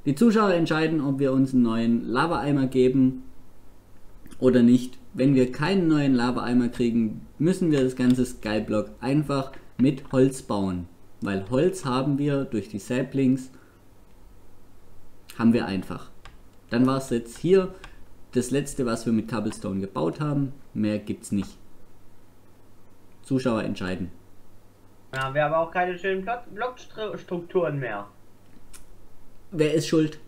Die Zuschauer entscheiden, ob wir uns einen neuen Lava-Eimer geben oder nicht. Wenn wir keinen neuen Lava-Eimer kriegen, müssen wir das ganze Skyblock einfach mit Holz bauen. Weil Holz haben wir durch die Saplings, haben wir einfach. Dann war es jetzt hier das letzte, was wir mit Cobblestone gebaut haben. Mehr gibt's nicht. Zuschauer entscheiden. Ja, wir haben auch keine schönen Blockstrukturen mehr. Wer ist schuld?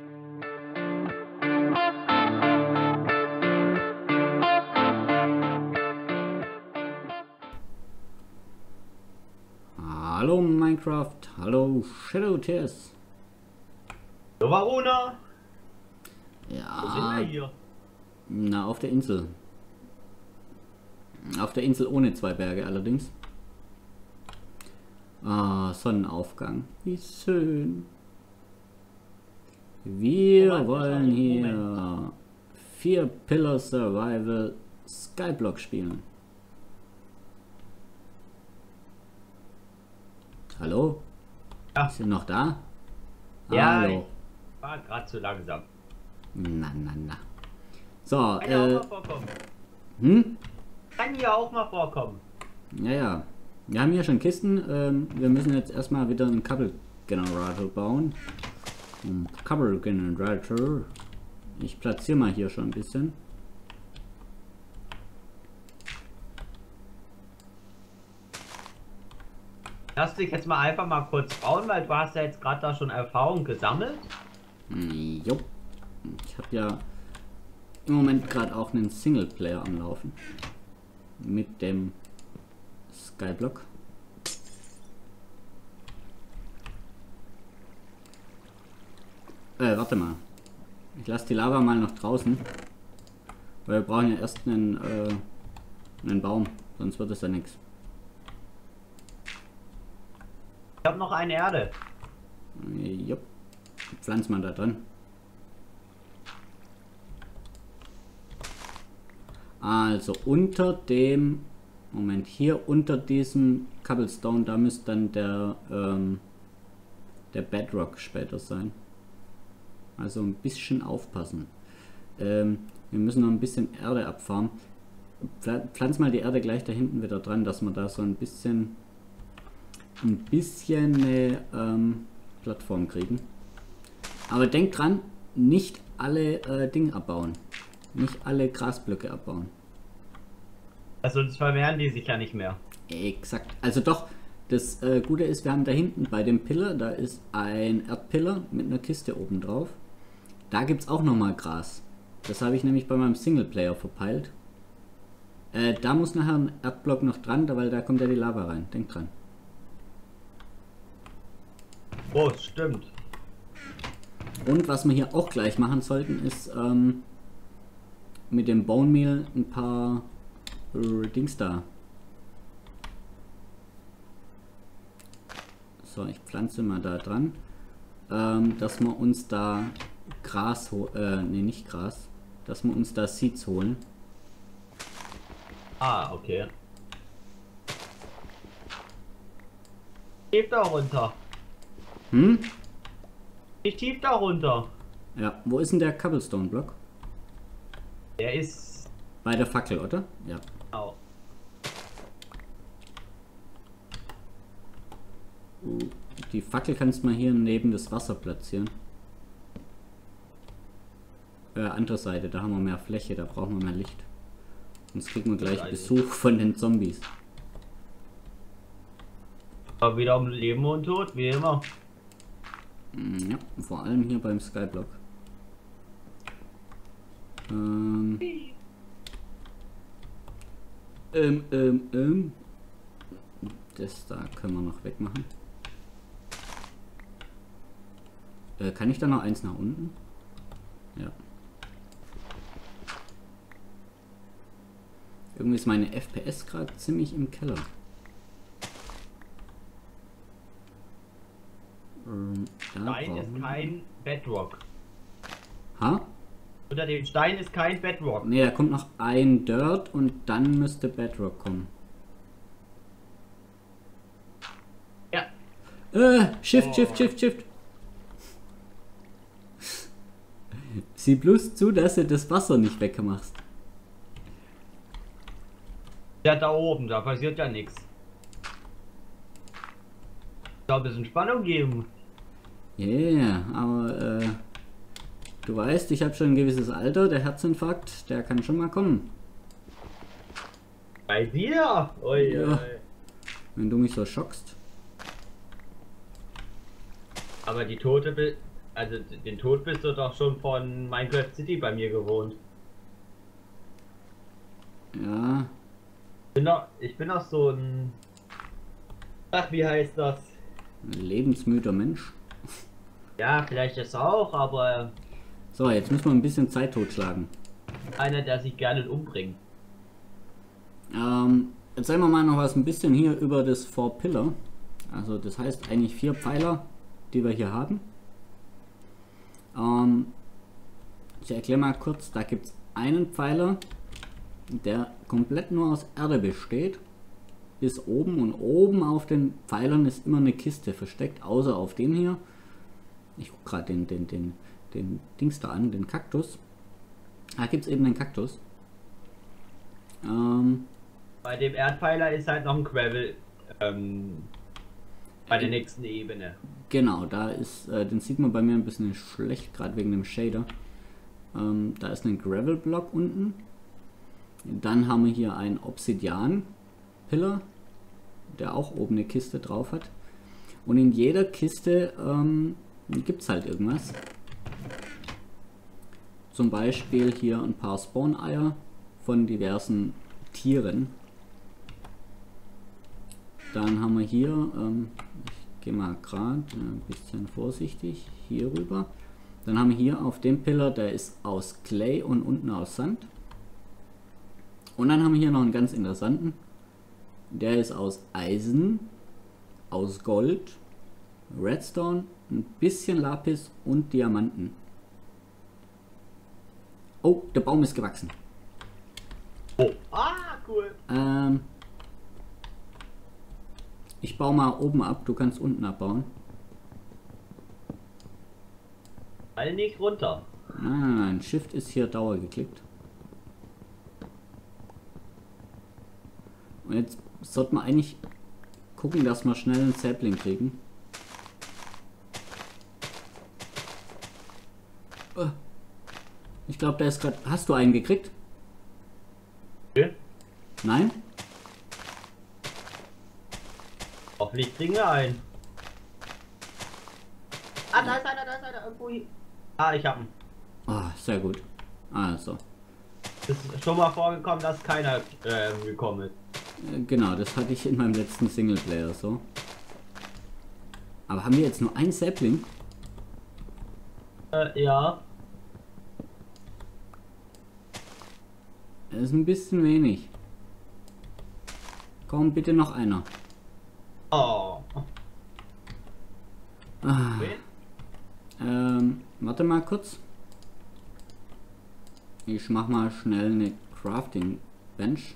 Hallo Minecraft, hallo Shadow Tears. So, Varuna! Wo sind Ja, wir hier? na, auf der Insel. Auf der Insel ohne zwei Berge allerdings. Ah, Sonnenaufgang. Wie schön. Wir wollen hier 4 Pillar Survival Skyblock spielen. Hallo? Ja. Ist ihr noch da? Ja, Hallo. ich war gerade zu langsam. Na, na, na. So, Kann ja auch mal vorkommen. hm? Kann ja auch mal vorkommen. Ja, ja. Wir haben hier schon Kisten. Wir müssen jetzt erstmal wieder einen Kabelgenerator bauen. Ein Kabelgenerator. Ich platziere mal hier schon ein bisschen. Lass dich jetzt mal einfach mal kurz bauen, weil du hast ja jetzt gerade da schon Erfahrung gesammelt. Jo. Ich habe ja im Moment gerade auch einen Singleplayer am Laufen. Mit dem Skyblock. Warte mal. Ich lasse die Lava mal noch draußen. Weil wir brauchen ja erst einen Baum. Sonst wird es ja nichts. Ich habe noch eine Erde. Jupp. Pflanzt man da dran. Also unter dem, Moment, hier unter diesem Cobblestone, da müsste dann der Bedrock später sein. Also ein bisschen aufpassen. Wir müssen noch ein bisschen Erde abfarmen. Pflanz mal die Erde gleich da hinten wieder dran, dass wir da so ein bisschen eine Plattform kriegen. Aber denkt dran, nicht alle Dinge abbauen. Nicht alle Grasblöcke abbauen. Also sonst vermehren die sich ja nicht mehr. Exakt. Also doch, das Gute ist, wir haben da hinten bei dem Pillar, da ist ein Erdpillar mit einer Kiste oben drauf. Da gibt es auch nochmal Gras. Das habe ich nämlich bei meinem Singleplayer verpeilt. Da muss nachher ein Erdblock noch dran, weil da kommt ja die Lava rein. Denkt dran. Oh, stimmt. Und was wir hier auch gleich machen sollten, ist mit dem Bone Meal ein paar Dings da. So, ich pflanze mal da dran, dass wir uns da Gras, nicht Gras, dass wir uns da Seeds holen. Ah, okay. Tief da runter. Hm? Nicht tief da runter. Ja, wo ist denn der Cobblestone-Block? Der ist... Bei der Fackel, oder? Ja. Genau. Die Fackel kannst du mal hier neben das Wasser platzieren. Andere Seite, da haben wir mehr Fläche, da brauchen wir mehr Licht. Sonst kriegen wir gleich Besuch von den Zombies. Aber wieder um Leben und Tod, wie immer. Ja, vor allem hier beim Skyblock. Das da können wir noch wegmachen. Kann ich da noch eins nach unten? Ja. Irgendwie ist meine FPS gerade ziemlich im Keller. Stein ist kein Bedrock. Ha? Unter dem Stein ist kein Bedrock. Ne, da kommt noch ein Dirt und dann müsste Bedrock kommen. Ja. Shift. Sieh bloß zu, dass du das Wasser nicht wegmachst. Ja, da oben, da passiert ja nichts. Da ein bisschen Spannung geben. Yeah, aber du weißt, ich habe schon ein gewisses Alter, der Herzinfarkt, der kann schon mal kommen. Bei dir? Ui, Ja. ui. Wenn du mich so schockst. Aber die also den Tod bist du doch schon von Minecraft City bei mir gewohnt. Ja, Ich bin doch so ein... Ach, wie heißt das? ein lebensmüder Mensch. Ja, vielleicht das auch, aber So, jetzt müssen wir ein bisschen Zeit totschlagen. einer, der sich gerne umbringt. Erzählen wir mal noch was ein bisschen hier über das 4 Pillar. Also das heißt eigentlich 4 Pfeiler, die wir hier haben. Ich erkläre mal kurz, da gibt es einen Pfeiler, der komplett nur aus Erde besteht. Bis oben, und oben auf den Pfeilern ist immer eine Kiste versteckt, außer auf dem hier. Ich gucke gerade den Dings da an, den Kaktus. Da gibt es eben den Kaktus. Bei dem Erdpfeiler ist halt noch ein Gravel bei der nächsten Ebene. Genau, da ist, den sieht man bei mir ein bisschen schlecht, gerade wegen dem Shader. Da ist ein Gravel-Block unten. Dann haben wir hier einen Obsidian-Pillar, der auch oben eine Kiste drauf hat. Und in jeder Kiste gibt es halt irgendwas. Zum Beispiel hier ein paar Spawn-Eier von diversen Tieren. Dann haben wir hier, ich gehe mal gerade ein bisschen vorsichtig hier rüber. Dann haben wir hier auf dem Pillar, der ist aus Clay und unten aus Sand. Und dann haben wir hier noch einen ganz interessanten. Der ist aus Eisen, aus Gold, Redstone, ein bisschen Lapis und Diamanten. Oh, der Baum ist gewachsen. Oh, ah, cool. Ich baue mal oben ab, du kannst unten abbauen. Fall nicht runter. Nein, Shift ist hier Dauer geklickt. Und jetzt sollte man eigentlich gucken, dass wir schnell einen Sapling kriegen. Ich glaube, da ist gerade... Hast du einen gekriegt? Okay. Nein? Hoffentlich kriegen wir einen. Ah, da ist einer, irgendwo hier. Ah, ich hab ihn. Ah, sehr gut. Also, Es ist schon mal vorgekommen, dass keiner gekommen ist. genau, das hatte ich in meinem letzten Singleplayer so. Aber haben wir jetzt nur einen Sapling? Ja. Das ist ein bisschen wenig. Komm, bitte noch einer. Oh. Ah, Wen? warte mal kurz. Ich mach mal schnell eine Crafting Bench.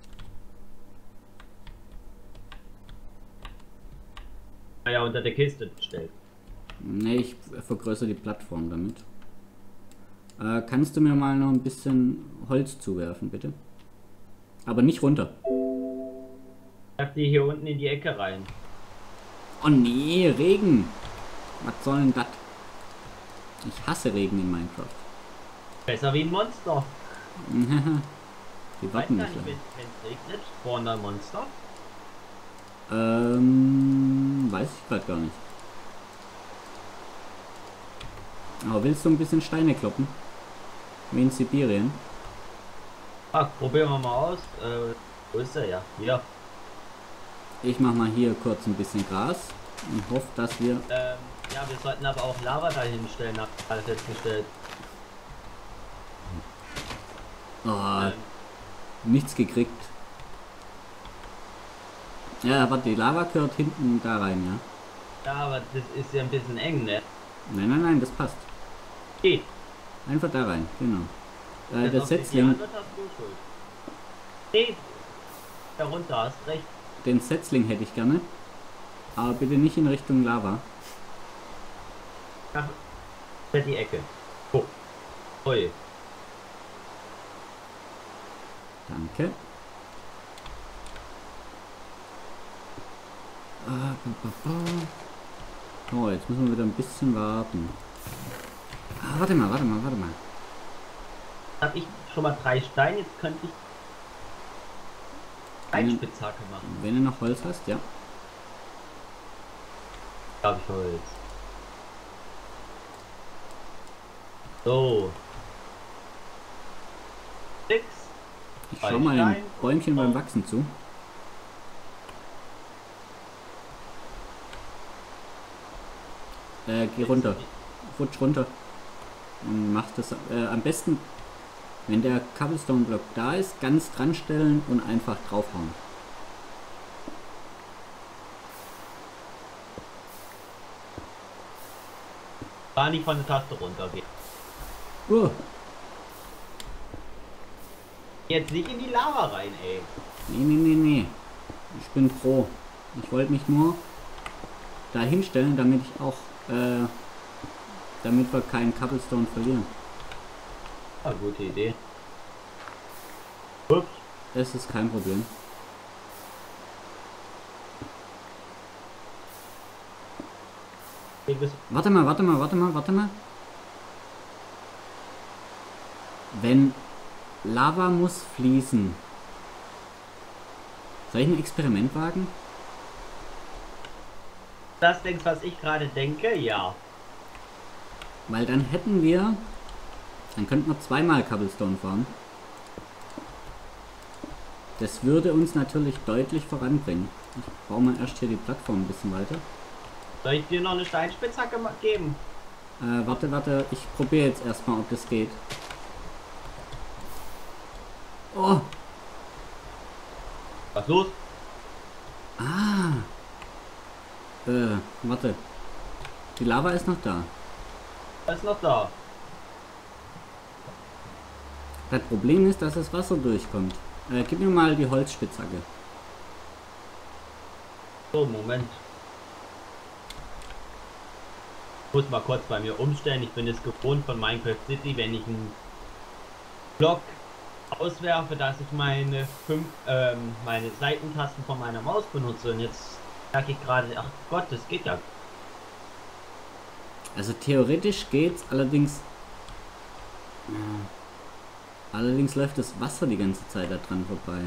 Ja, unter der Kiste stellt. Ne, ich vergrößere die Plattform damit. Kannst du mir mal noch ein bisschen Holz zuwerfen, bitte? Aber nicht runter. Ich hab die hier unten in die Ecke rein. Oh nee, Regen. Was soll denn das? Ich hasse Regen in Minecraft. Besser wie ein Monster. Die Weiß warten gar nicht nicht, lange. wenn es regnet, spawnen da Monster. Weiß ich gerade gar nicht. Aber willst du ein bisschen Steine kloppen? Wie in Sibirien? Ach, probieren wir mal aus. Wo ist er ja? Hier. Ich mach mal hier kurz ein bisschen Gras und hoffe, dass wir... Ja, wir sollten aber auch Lava dahin stellen, hab ich gerade festgestellt. Oh, nichts gekriegt. Ja, warte, die Lava gehört hinten da rein, ja? Ja, aber das ist ja ein bisschen eng, ne? Nein, nein, nein, das passt. Geht. Einfach da rein, genau. Das Der Setzling, Obsidian wird, hast du schuld. Nee, da runter, hast recht. den Setzling hätte ich gerne. Aber bitte nicht in Richtung Lava. Ach, die Ecke. Oh. Ui. Danke. Oh, jetzt müssen wir wieder ein bisschen warten. Ah, warte mal. Hab ich schon mal 3 Steine, jetzt könnte ich Steinspitzhacke machen. Wenn du noch Holz hast, ja. Da hab ich Holz. So. 6. Ich schau mal den Bäumchen beim Wachsen zu. Geh runter. Rutsch runter. Und mach das am besten, wenn der Cobblestone-Block da ist, ganz dran stellen und einfach draufhauen. War nicht von der Taste runtergehen. Jetzt nicht in die Lava rein, ey. Nee. Ich bin froh. Ich wollte mich nur da hinstellen, damit ich auch, damit wir keinen Cobblestone verlieren. Ah, gute Idee. Ups. Das ist kein Problem. Warte mal. Wenn Lava muss fließen. Soll ich ein Experiment wagen? Das denkst, was ich gerade denke, ja. Weil dann hätten wir... Dann könnten wir zweimal Cobblestone fahren. Das würde uns natürlich deutlich voranbringen. Ich baue mal erst hier die Plattform ein bisschen weiter. Soll ich dir noch eine Steinspitzhacke geben? Warte. Ich probiere jetzt erstmal, ob das geht. Oh! Was los? Ah! Warte. Die Lava ist noch da. Was ist noch da? Das Problem ist, dass das Wasser durchkommt. Gib mir mal die Holzspitzhacke. So, Moment. Ich muss mal kurz bei mir umstellen. Ich bin es gewohnt von Minecraft City, wenn ich einen Block auswerfe, dass ich meine meine Seitentasten von meiner Maus benutze. Und jetzt merke ich gerade, ach Gott, das geht ja. Also theoretisch geht's, allerdings läuft das Wasser die ganze Zeit da dran vorbei.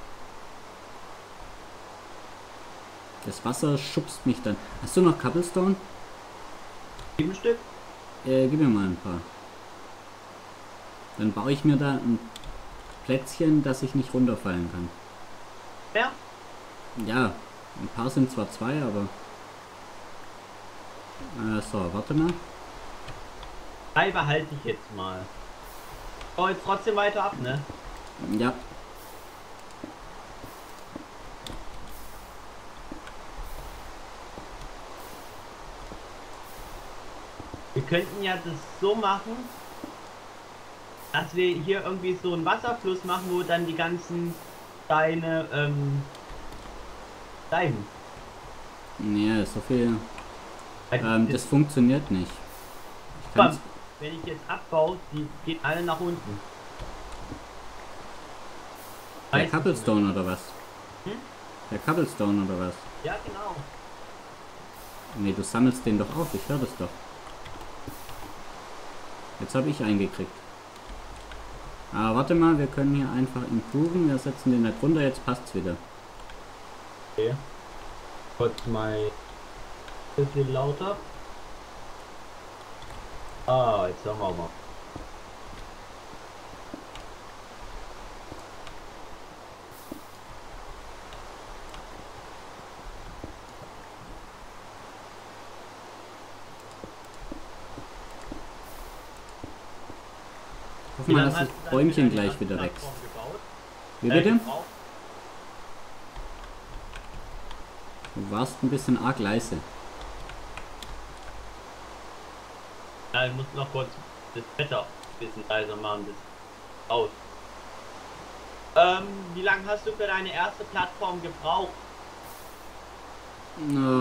Das Wasser schubst mich dann. Hast du noch Cobblestone? 7 Stück? Gib mir mal ein paar. Dann baue ich mir da ein Plätzchen, dass ich nicht runterfallen kann. Ja? Ja, ein paar sind zwar 2, aber... so, warte mal. 3 behalte ich jetzt mal. Oh, jetzt trotzdem weiter ab, ne? Ja. Wir könnten ja das so machen, dass wir hier irgendwie so einen Wasserfluss machen, wo dann die ganzen Steine bleiben. Nee, so viel. Das funktioniert nicht. Wenn ich jetzt abbaue, die gehen alle nach unten. Der Cobblestone oder was? Hm? Der Cobblestone oder was? Ja, genau. Nee, du sammelst den doch auf, ich höre das doch. Jetzt habe ich eingekriegt. Aber warte mal, wir können hier einfach improven. Wir setzen den da drunter, jetzt passt's wieder. Okay. Kurz mal ein bisschen lauter. Ah, jetzt haben wir mal. Hoffen wir, dass das Bäumchen gleich wieder wächst. Wie bitte? Du warst ein bisschen arg leise. Ja, ich muss noch kurz das Wetter ein bisschen leiser machen, das aus. Wie lange hast du für deine erste Plattform gebraucht?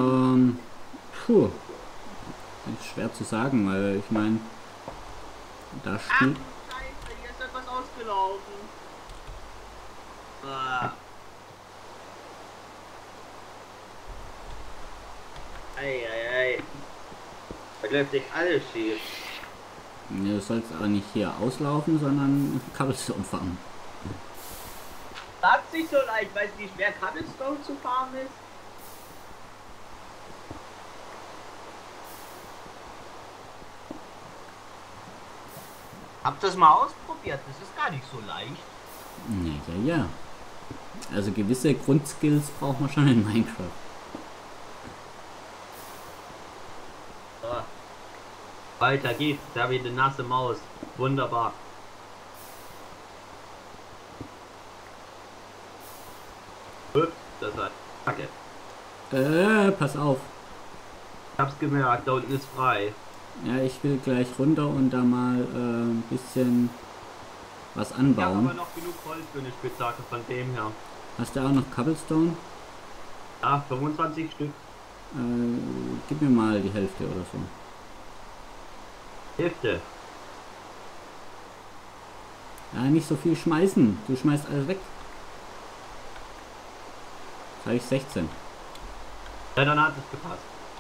Puh. Ist schwer zu sagen, weil ich meine, Da Ach, spielt. Scheiße, hier ist etwas ausgelaufen. Ah. Ei. Da läuft sich alles schief. Du sollst aber nicht hier auslaufen, sondern Cobblestone fahren. Sagt sich so leicht, weißt du, wie schwer Cobblestone zu fahren ist? Habt ihr das mal ausprobiert? Das ist gar nicht so leicht. Ja. Also gewisse Grundskills braucht man schon in Minecraft. So. Weiter geht's. Da habe ich eine nasse Maus. Wunderbar. Ups, das war Kacke. Pass auf. Ich hab's gemerkt, da unten ist frei. Ja, ich will gleich runter und da mal ein bisschen was Ich habe anbauen. aber noch genug Holz für eine Spitzhacke von dem her. Hast du auch noch Cobblestone? Ja, 25 Stück. Gib mir mal die Hälfte oder so. Hälfte. Ja, nicht so viel schmeißen. Du schmeißt alles weg. Jetzt habe ich 16. Ja, dann hat es gepasst.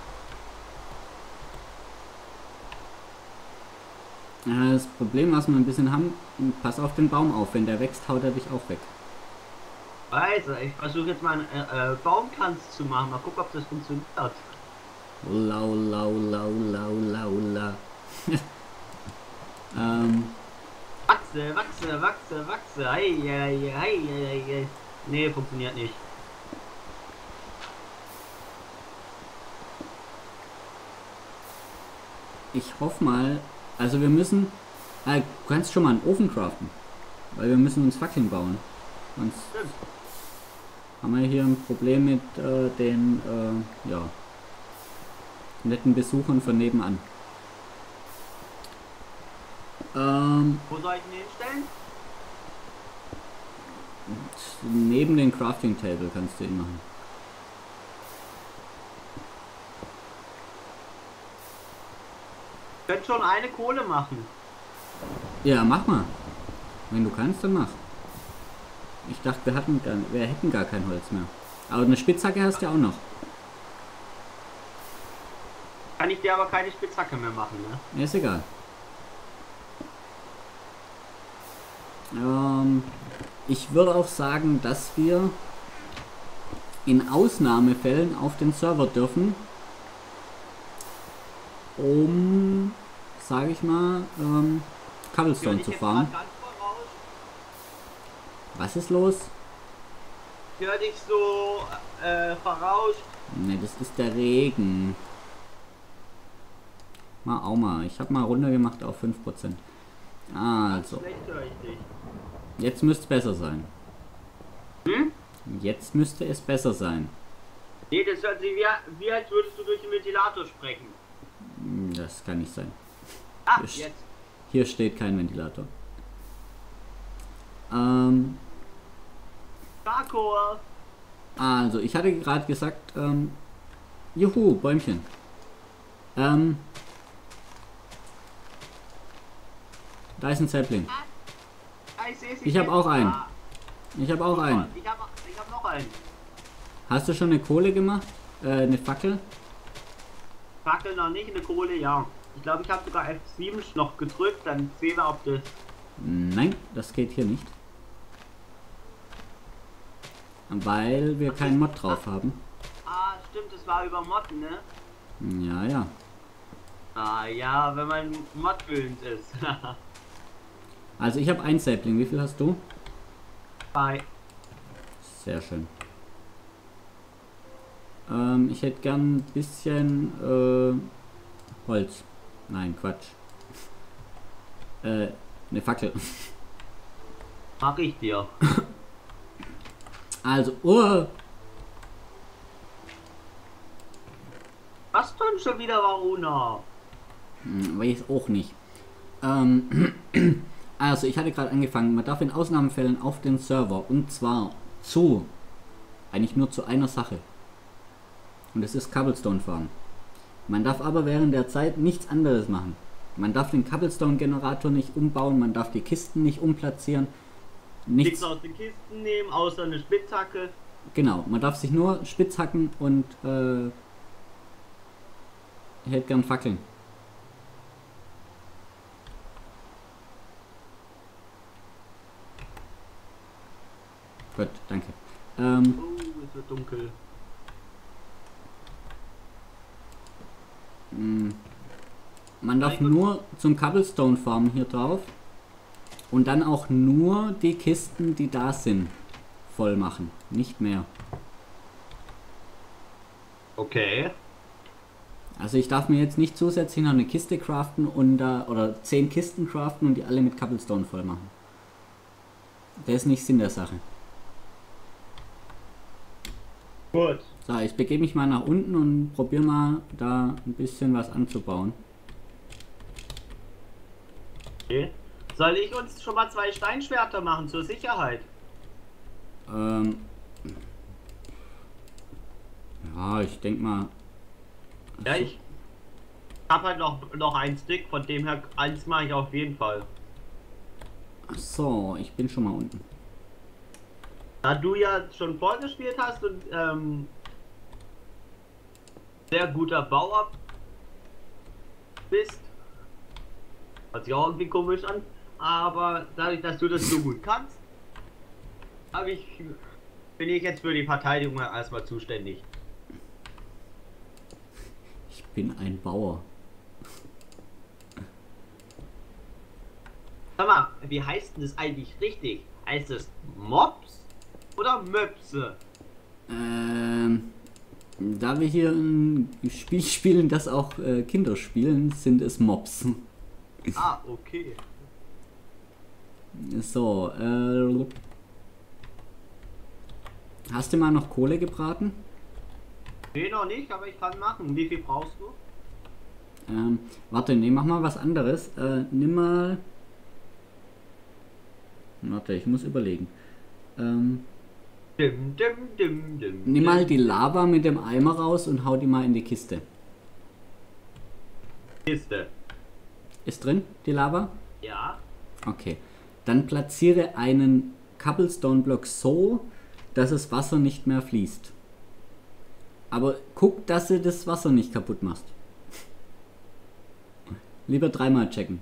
Ja, das Problem, was wir ein bisschen haben, pass auf den Baum auf. Wenn der wächst, haut er dich auch weg. Also, ich versuche jetzt mal einen Baumkranz zu machen. Mal gucken, ob das funktioniert. Lau. Wachse. Ei. Nee, funktioniert nicht. Ich hoffe mal, also wir müssen, du kannst schon mal einen Ofen craften, weil wir müssen uns Fackeln bauen. Sonst Stimmt. haben wir hier ein Problem mit den netten Besuchern von nebenan. Wo soll ich ihn hinstellen? Neben den Crafting Table kannst du ihn machen. Ich könnte schon eine Kohle machen. Ja, mach mal. Wenn du kannst, dann mach. Ich dachte, wir hätten gar kein Holz mehr. Aber eine Spitzhacke hast du ja auch noch. Kann ich dir aber keine Spitzhacke mehr machen, ne? Ja, ist egal. Ich würde auch sagen, dass wir in Ausnahmefällen auf den Server dürfen, um, sage ich mal, Cobblestone zu fahren. Was ist los? Ich höre dich so verrauscht. Ne, das ist der Regen. Mal auch mal. Ich habe mal runtergemacht auf 5%. Also. Schlecht höre ich dich. Jetzt müsste es besser sein. Hm? Jetzt müsste es besser sein. Nee, das hört sich wie als würdest du durch den Ventilator sprechen. Das kann nicht sein. Ah, Hier, jetzt. hier steht kein Ventilator. Parkour. Also, ich hatte gerade gesagt, juhu, Bäumchen. Da ist ein Sapling. Ich habe auch einen. Ich habe auch einen. Ich hab noch einen. Hast du schon eine Kohle gemacht? Eine Fackel? Fackel noch nicht, eine Kohle, ja. Ich glaube, ich habe sogar F7 noch gedrückt, dann sehen wir, ob das... Nein, das geht hier nicht. Weil wir keinen Mod drauf haben. Ah, stimmt, das war über Mod, ne? Ja, ja. Ah, ja, wenn man modwillend ist. Also ich habe ein Sapling. Wie viel hast du? Bei. Sehr schön. Ich hätte gern ein bisschen Holz. Nein, Quatsch. Eine Fackel. Mach ich dir. Also, oh, Was tun schon wieder Varuna? weiß auch nicht. Also, ich hatte gerade angefangen, man darf in Ausnahmefällen auf den Server und zwar eigentlich nur zu einer Sache. Und das ist Cobblestone farmen. Man darf aber während der Zeit nichts anderes machen. Man darf den Cobblestone-Generator nicht umbauen, man darf die Kisten nicht umplatzieren. Nichts Nichts. aus den Kisten nehmen, außer eine Spitzhacke. Genau, man darf sich nur spitz hacken und hält gern Fackeln. Gut, danke. Oh, es wird dunkel. Man darf nur zum Cobblestone farmen hier drauf und dann auch nur die Kisten, die da sind, voll machen, nicht mehr. Okay. Also ich darf mir jetzt nicht zusätzlich noch eine Kiste craften und oder 10 Kisten craften und die alle mit Cobblestone voll machen. Das ist nicht Sinn der Sache. Gut. So, ich begebe mich mal nach unten und probiere mal da ein bisschen was anzubauen. Okay. Soll ich uns schon mal 2 Steinschwerter machen zur Sicherheit? Ja, ich denke mal. Ja, ich habe halt noch ein Stick, von dem her eins mache ich auf jeden Fall. Ach so, ich bin schon mal unten. Da du ja schon vorgespielt hast und sehr guter Bauer bist, hört sich auch irgendwie komisch an, aber dadurch, dass du das so gut kannst, bin ich jetzt für die Verteidigung erstmal zuständig. Ich bin ein Bauer. Sag mal, wie heißt denn das eigentlich richtig? Heißt es Mops oder Möpse? Da wir hier ein Spiel spielen, das auch Kinder spielen, sind es Mobs. Ah, okay. So, hast du mal noch Kohle gebraten? Nee, noch nicht, aber ich kann machen. Wie viel brauchst du? Warte, nee, mach mal was anderes. Nimm mal. Warte, ich muss überlegen. Nimm mal die Lava mit dem Eimer raus und hau die mal in die Kiste. Kiste. Ist drin, die Lava? Ja. Okay. Dann platziere einen Cobblestone-Block so, dass das Wasser nicht mehr fließt. Aber guck, dass du das Wasser nicht kaputt machst. Lieber dreimal checken.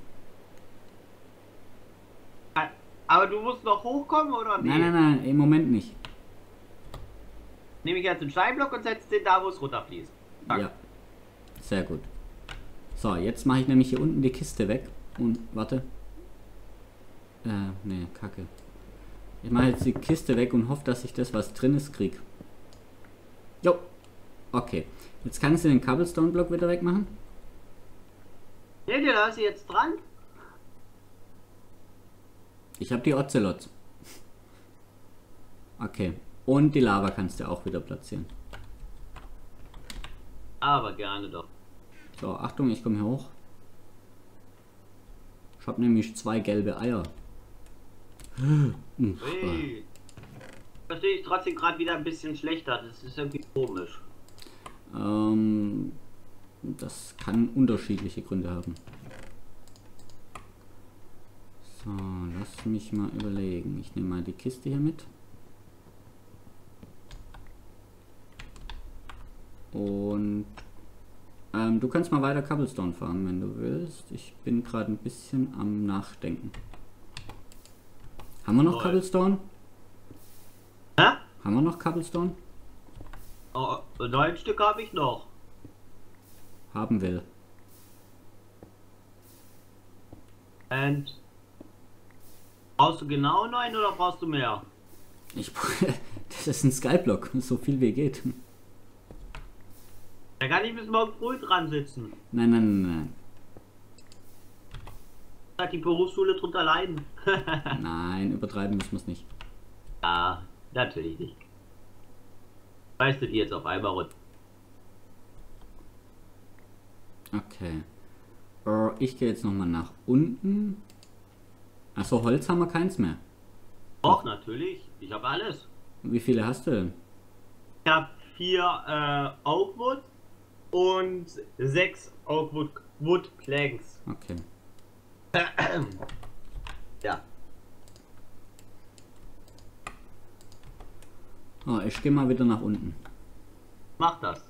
Aber du musst noch hochkommen, oder nicht? Nein, im Moment nicht. Nehme ich jetzt einen Steinblock und setze den da, wo es runterfließt. Zack. Ja. Sehr gut. So, jetzt mache ich nämlich hier unten die Kiste weg. Und, warte. Nee, kacke. Ich mache jetzt die Kiste weg und hoffe, dass ich das, was drin ist, krieg. Jo. Okay. Jetzt kannst du den Cobblestone-Block wieder wegmachen. Seht ihr das jetzt dran? Ich habe die Ocelots. Okay. Und die Lava kannst du auch wieder platzieren. Aber gerne doch. So, Achtung, ich komme hier hoch. Ich habe nämlich 2 gelbe Eier. Hey. Verstehe ich trotzdem gerade wieder ein bisschen schlechter. Das ist irgendwie komisch. Das kann unterschiedliche Gründe haben. So, lass mich mal überlegen. Ich nehme mal die Kiste hier mit. Und du kannst mal weiter Cobblestone fahren, wenn du willst. Ich bin gerade ein bisschen am Nachdenken. Haben wir noch Cobblestone? Hä? Haben wir noch Cobblestone? Oh, 9 Stück habe ich noch. Haben will. Und brauchst du genau 9 oder brauchst du mehr? Das ist ein Skyblock, so viel wie geht. Da kann ich bis morgen früh dran sitzen. Nein. Da hat die Berufsschule drunter leiden. Nein, übertreiben müssen wir es nicht. Ja, natürlich nicht. Weißt du die jetzt auf einmal runter? Okay. Ich gehe jetzt nochmal nach unten. Achso, Holz haben wir keins mehr. Doch, natürlich. Ich habe alles. Wie viele hast du denn? Ich habe 4 Oakwood und 6 Oakwood Wood Planks. Okay. Ja. Oh, ich gehe mal wieder nach unten. Mach das.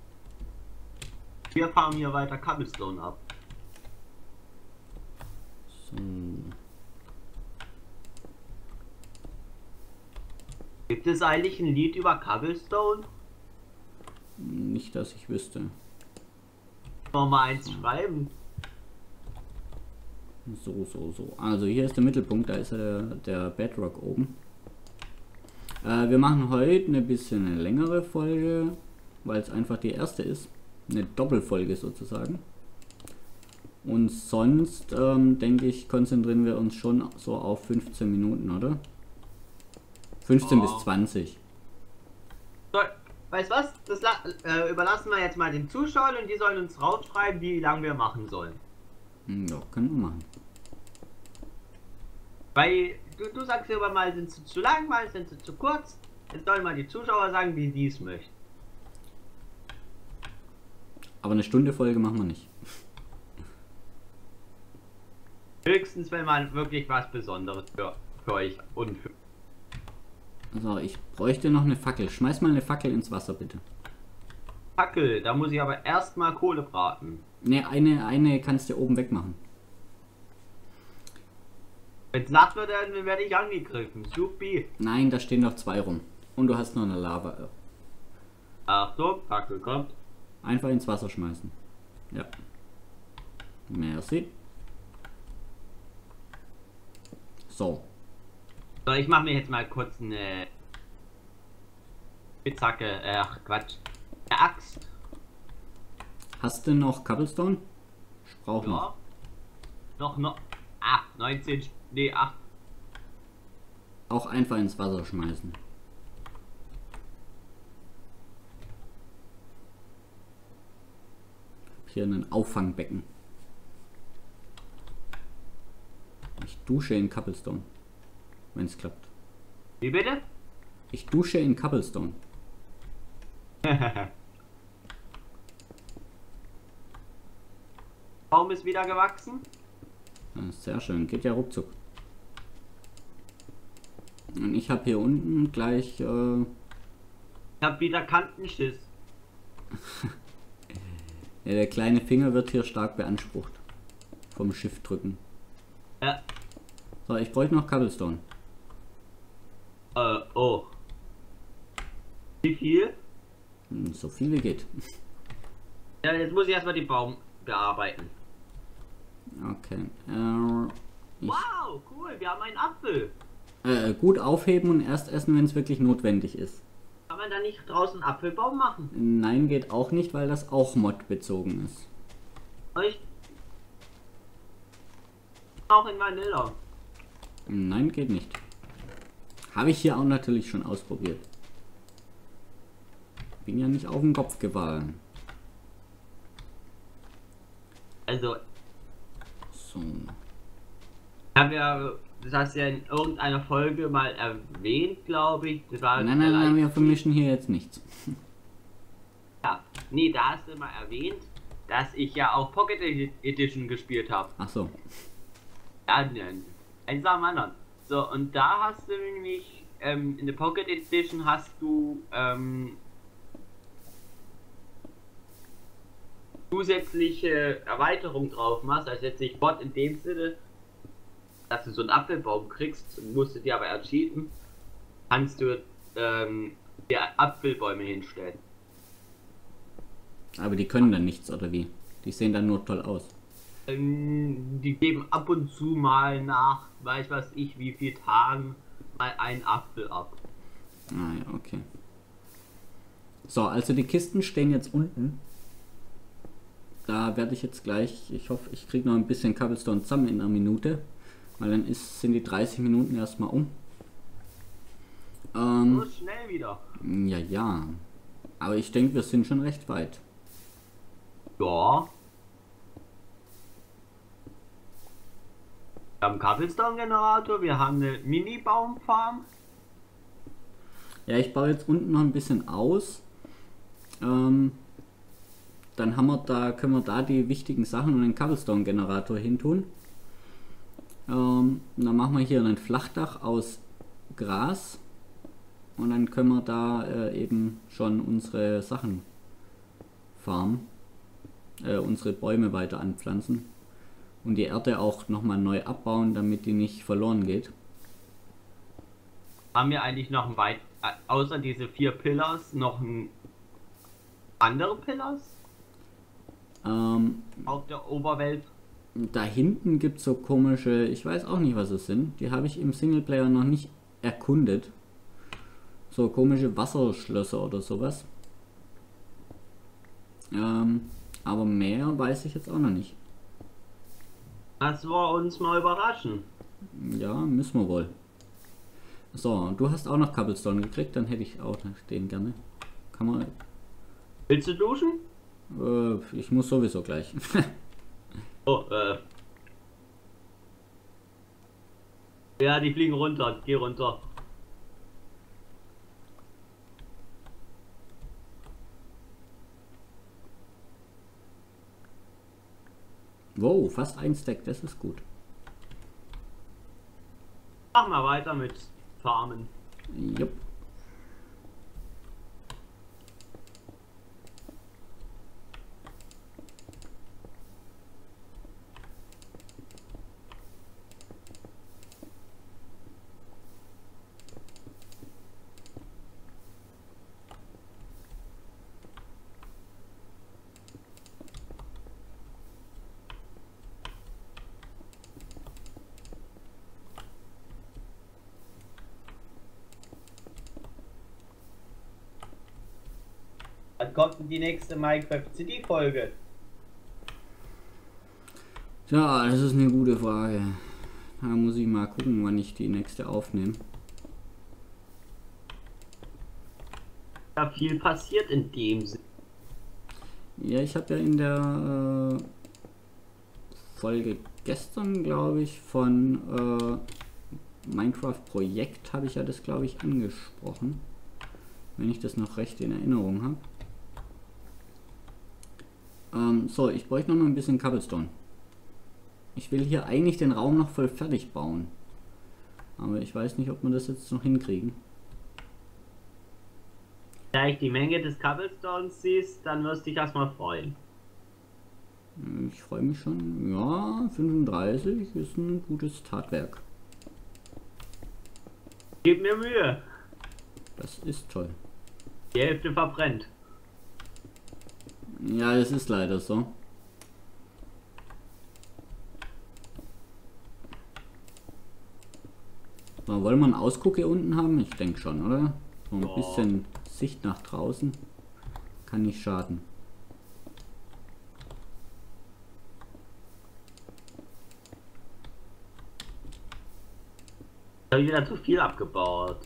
Wir fahren hier weiter Cobblestone ab. So. Gibt es eigentlich ein Lied über Cobblestone? Nicht, dass ich wüsste. Wollen wir mal eins schreiben? So. Also hier ist der Mittelpunkt, da ist der Bedrock oben. Wir machen heute eine bisschen längere Folge, weil es einfach die erste ist. Eine Doppelfolge sozusagen. Und sonst, denke ich, konzentrieren wir uns schon so auf 15 Minuten, oder? 15 bis 20. So, weißt was? Das überlassen wir jetzt mal den Zuschauern und die sollen uns rausschreiben, wie lange wir machen sollen. Ja, können wir machen. Weil du sagst immer mal, sind sie zu lang, mal sind sie zu kurz. Jetzt sollen mal die Zuschauer sagen, wie die es möchten. Aber eine Stunde Folge machen wir nicht. Höchstens, wenn man wirklich was Besonderes für euch und für... So, ich bräuchte noch eine Fackel. Schmeiß mal eine Fackel ins Wasser, bitte. Fackel, da muss ich aber erstmal Kohle braten. Ne, eine kannst du oben wegmachen. Wenn es Nacht wird, dann werde ich angegriffen. Supi. Nein, da stehen noch 2 rum. Und du hast noch eine Lava. Achtung, Fackel kommt. Einfach ins Wasser schmeißen. Ja. Merci. So. So, ich mache mir jetzt mal kurz eine Spitzhacke, ach Quatsch, eine Axt. Hast du noch Cobblestone? Ich brauche Ja. noch. Noch. 19, nee, 8. Auch einfach ins Wasser schmeißen. Hier ein Auffangbecken. Ich dusche in Cobblestone. Wenn es klappt. Wie bitte? Ich dusche in Cobblestone. Baum ist wieder gewachsen. Ja, sehr schön, geht ja ruckzuck. Und ich habe hier unten gleich... Ich hab wieder Kantenschiss. Ja, der kleine Finger wird hier stark beansprucht. Vom Shift drücken. Ja. So, ich bräuchte noch Cobblestone. Oh. Wie viel? So viel wie geht. Ja, jetzt muss ich erstmal den Baum bearbeiten. Okay. Wow, cool, wir haben einen Apfel. Gut aufheben und erst essen, wenn es wirklich notwendig ist. Kann man da nicht draußen einen Apfelbaum machen? Nein, geht auch nicht, weil das auch modbezogen ist. Echt? Auch in Vanilla. Nein, geht nicht. Habe ich hier auch natürlich schon ausprobiert. Bin ja nicht auf den Kopf gefallen. Also, So. ich habe ja, das hast du ja in irgendeiner Folge mal erwähnt, glaube ich. Das war Nein, wir vermischen hier jetzt nichts. Ja, nee, da hast du mal erwähnt, dass ich ja auch Pocket Edition gespielt habe. Ach so. Ja, eins am anderen. So, und da hast du nämlich, in der Pocket Edition hast du, zusätzliche Erweiterung drauf machst, also jetzt nicht Bot in dem Sinne, dass du so einen Apfelbaum kriegst, musst du dir aber entschieden, kannst du dir Apfelbäume hinstellen. Aber die können dann nichts, oder wie? Die sehen dann nur toll aus. Die geben ab und zu mal nach, weiß was ich, wie viel Tagen mal einen Apfel ab. Ah ja, okay. So, also die Kisten stehen jetzt unten. Da werde ich jetzt gleich, ich hoffe, ich kriege noch ein bisschen Cobblestone zusammen in einer Minute. Weil dann sind die 30 Minuten erstmal um. So schnell wieder. Ja. Aber ich denke, wir sind schon recht weit. Ja. Wir haben einen Cobblestone-Generator, wir haben eine Mini-Baumfarm. Ja, ich baue jetzt unten noch ein bisschen aus. dann haben wir da, können wir da die wichtigen Sachen und den Cobblestone-Generator hin tun. Dann machen wir hier ein Flachdach aus Gras und dann können wir da eben schon unsere Sachen farmen, unsere Bäume weiter anpflanzen und die Erde auch nochmal neu abbauen, damit die nicht verloren geht. Haben wir eigentlich noch ein außer diese 4 Pillars noch ein andere Pillars? Auf der Oberwelt? Da hinten gibt es so komische, ich weiß auch nicht, was es sind. Die habe ich im Singleplayer noch nicht erkundet. So komische Wasserschlösser oder sowas. Aber mehr weiß ich jetzt auch noch nicht. Das wir uns mal überraschen. Ja, müssen wir wohl. So, du hast auch noch Cobblestone gekriegt, dann hätte ich auch den gerne. Kann man... Willst du duschen? Ich muss sowieso gleich. Oh, ja, die fliegen runter. Geh runter. Wow, fast ein Stack, das ist gut. Mach mal weiter mit Farmen. Jupp. Wann kommt denn die nächste Minecraft City Folge? Ja, das ist eine gute Frage. Da muss ich mal gucken, wann ich die nächste aufnehme. Ja, viel passiert in dem Sinne. Ja, ich habe ja in der Folge gestern, glaube ich, von Minecraft Projekt habe ich ja das, glaube ich, angesprochen. Wenn ich das noch recht in Erinnerung habe. So, ich bräuchte noch mal ein bisschen Cobblestone. Ich will hier eigentlich den Raum noch voll fertig bauen. Aber ich weiß nicht, ob wir das jetzt noch hinkriegen. Da ich die Menge des Cobblestones siehst, dann wirst du dich erstmal freuen. Ich freue mich schon. Ja, 35 ist ein gutes Tatwerk. Gib mir Mühe. Das ist toll. Die Hälfte verbrennt. Ja, es ist leider so. So, wollen wir einen Ausguck hier unten haben? Ich denke schon, oder? So ein bisschen Sicht nach draußen. Kann nicht schaden. Ich habe wieder zu viel abgebaut.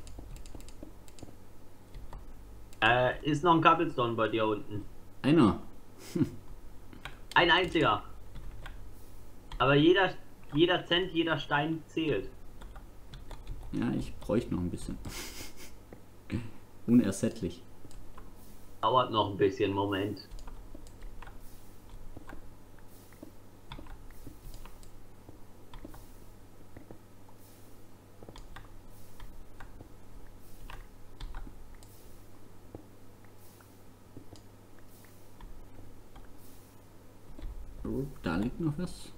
Ist noch ein Cobblestone bei dir unten? Einer. Ein einziger. Aber jeder Cent, jeder Stein zählt. Ja, ich bräuchte noch ein bisschen. Unersättlich. Dauert noch ein bisschen, Moment. Oh, da liegt noch was.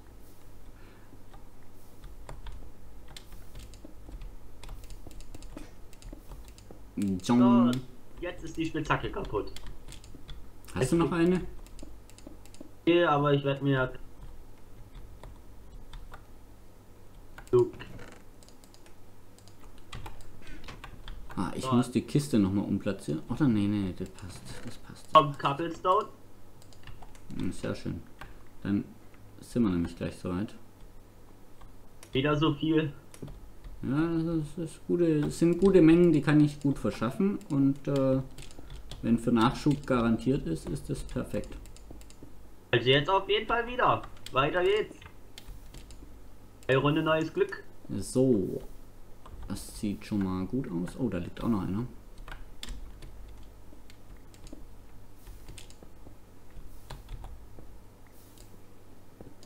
So, jetzt ist die Spitzhacke kaputt. Hast du noch eine? Okay, aber ich werde mir... Ah, ich muss die Kiste nochmal umplatzieren. Oder nee, das passt. Das passt. Kommt Cobblestone? Sehr schön. Dann sind wir nämlich gleich soweit. Wieder so viel. Ja, das sind gute Mengen, die kann ich gut verschaffen. Und wenn für Nachschub garantiert ist, ist das perfekt. Also jetzt auf jeden Fall wieder. Weiter geht's. Eine Runde neues Glück. So. Das sieht schon mal gut aus. Oh, da liegt auch noch einer.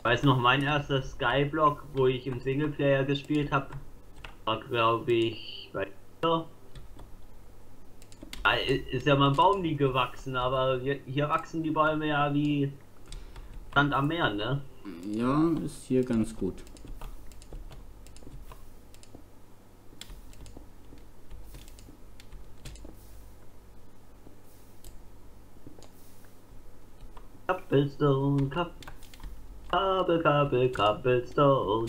Weiß noch, mein erster Skyblock, wo ich im Singleplayer gespielt habe, war glaube ich bei dir. Ist ja mal ein Baum nie gewachsen, aber hier wachsen die Bäume ja wie Sand am Meer, ne? Ja, ist hier ganz gut. Cobblestone, Cobblestone.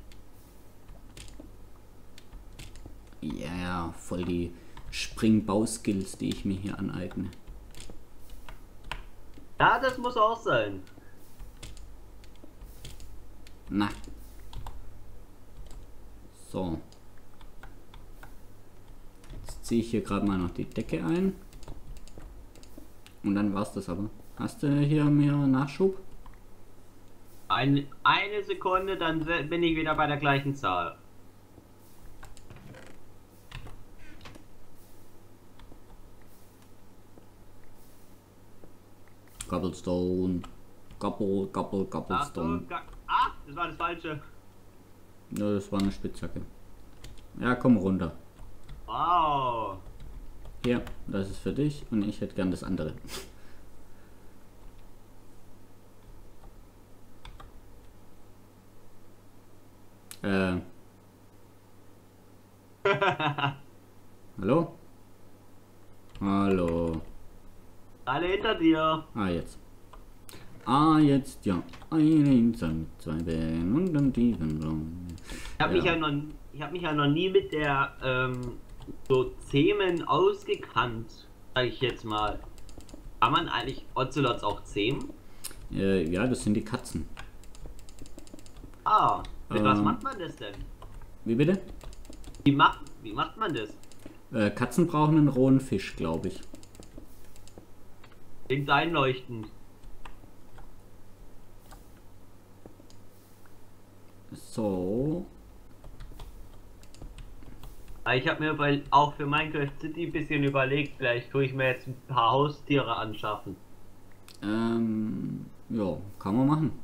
Ja, voll die Springbau-Skills, die ich mir hier aneigne. Ja, das muss auch sein. Na. So. Jetzt ziehe ich hier gerade mal noch die Decke ein. Und dann war's das aber. Hast du hier mehr Nachschub? Eine Sekunde, dann bin ich wieder bei der gleichen Zahl. Cobblestone. Cobblestone. Das war das Falsche. Ja, das war eine Spitzhacke. Ja, komm runter. Wow. Hier, das ist für dich und ich hätte gern das andere. Hallo? Hallo. Alle hinter dir. Ah, jetzt. Ah, jetzt, ja. Eine Insel mit 2 Bällen und einem tiefen Raum. Ich habe mich ja noch nie mit der so Zähmen ausgekannt, sag ich jetzt mal. Kann man eigentlich Ocelots auch zähmen? Ja, das sind die Katzen. Ah, mit was macht man das denn? Wie bitte? Wie macht man das? Katzen brauchen einen rohen Fisch, glaube ich. Klingt einleuchtend. So. Ich habe mir auch für Minecraft City ein bisschen überlegt, vielleicht tue ich mir jetzt ein paar Haustiere anschaffen. Ja, kann man machen.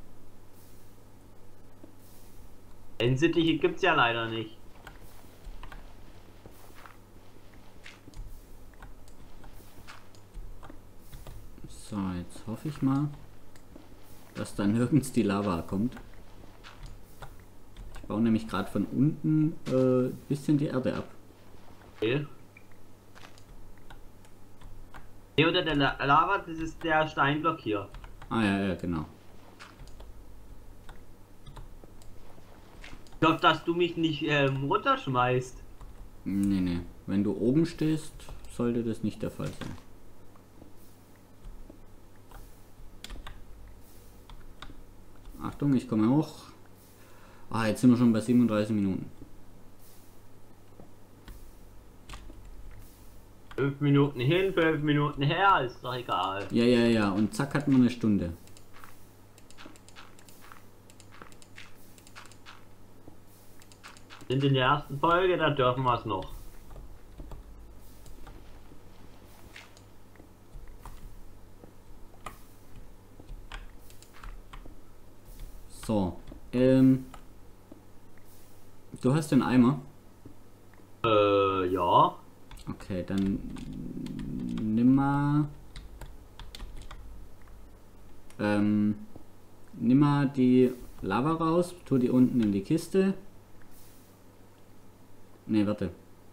In City gibt's ja leider nicht. So, jetzt hoffe ich mal, dass da nirgends die Lava kommt. Ich baue nämlich gerade von unten ein bisschen die Erde ab. Okay. Nee, unter der Lava, das ist der Steinblock hier. Ah ja, ja, genau. Ich hoffe, dass du mich nicht runterschmeißt. Nee, nee. Wenn du oben stehst, sollte das nicht der Fall sein. Achtung, ich komme hoch. Ah, jetzt sind wir schon bei 37 Minuten. 5 Minuten hin, 5 Minuten her, ist doch egal. Ja, ja, ja. Und zack, hatten wir eine Stunde. Sind in der ersten Folge, da dürfen wir es noch. So, du hast den Eimer. Ja. Okay, dann nimm mal die Lava raus, tu die unten in die Kiste. Ne, warte.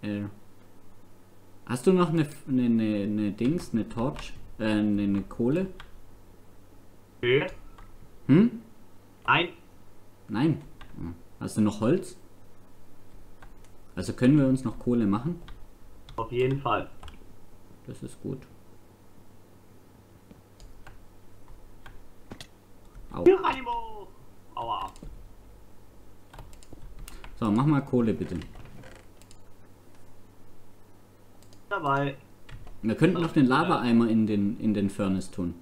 Hast du noch eine Dings, eine Torch, eine Kohle? Okay. Hm? Nein. Nein. Hast du noch Holz? Also können wir uns noch Kohle machen? Auf jeden Fall. Das ist gut. Au. Geronimo! Aua. So, mach mal Kohle bitte. Dabei. Wir könnten noch den Lava-Eimer in den Furnace tun.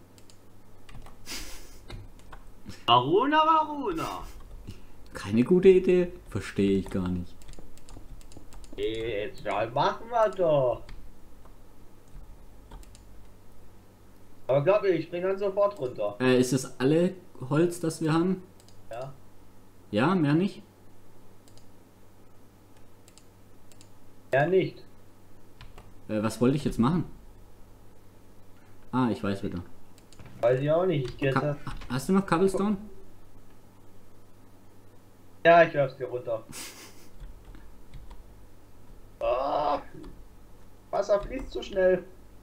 Varuna. Keine gute Idee? Verstehe ich gar nicht. Jetzt machen wir doch. Aber glaub mir, ich spring dann sofort runter. Ist das alle Holz, das wir haben? Ja. Ja, mehr nicht? Ja, nicht. Was wollte ich jetzt machen? Ah, ich weiß wieder. Weiß ich auch nicht. Ich gehe jetzt. Hast du noch Cobblestone? Ja, ich werf's dir runter. Ah, Wasser fließt zu schnell.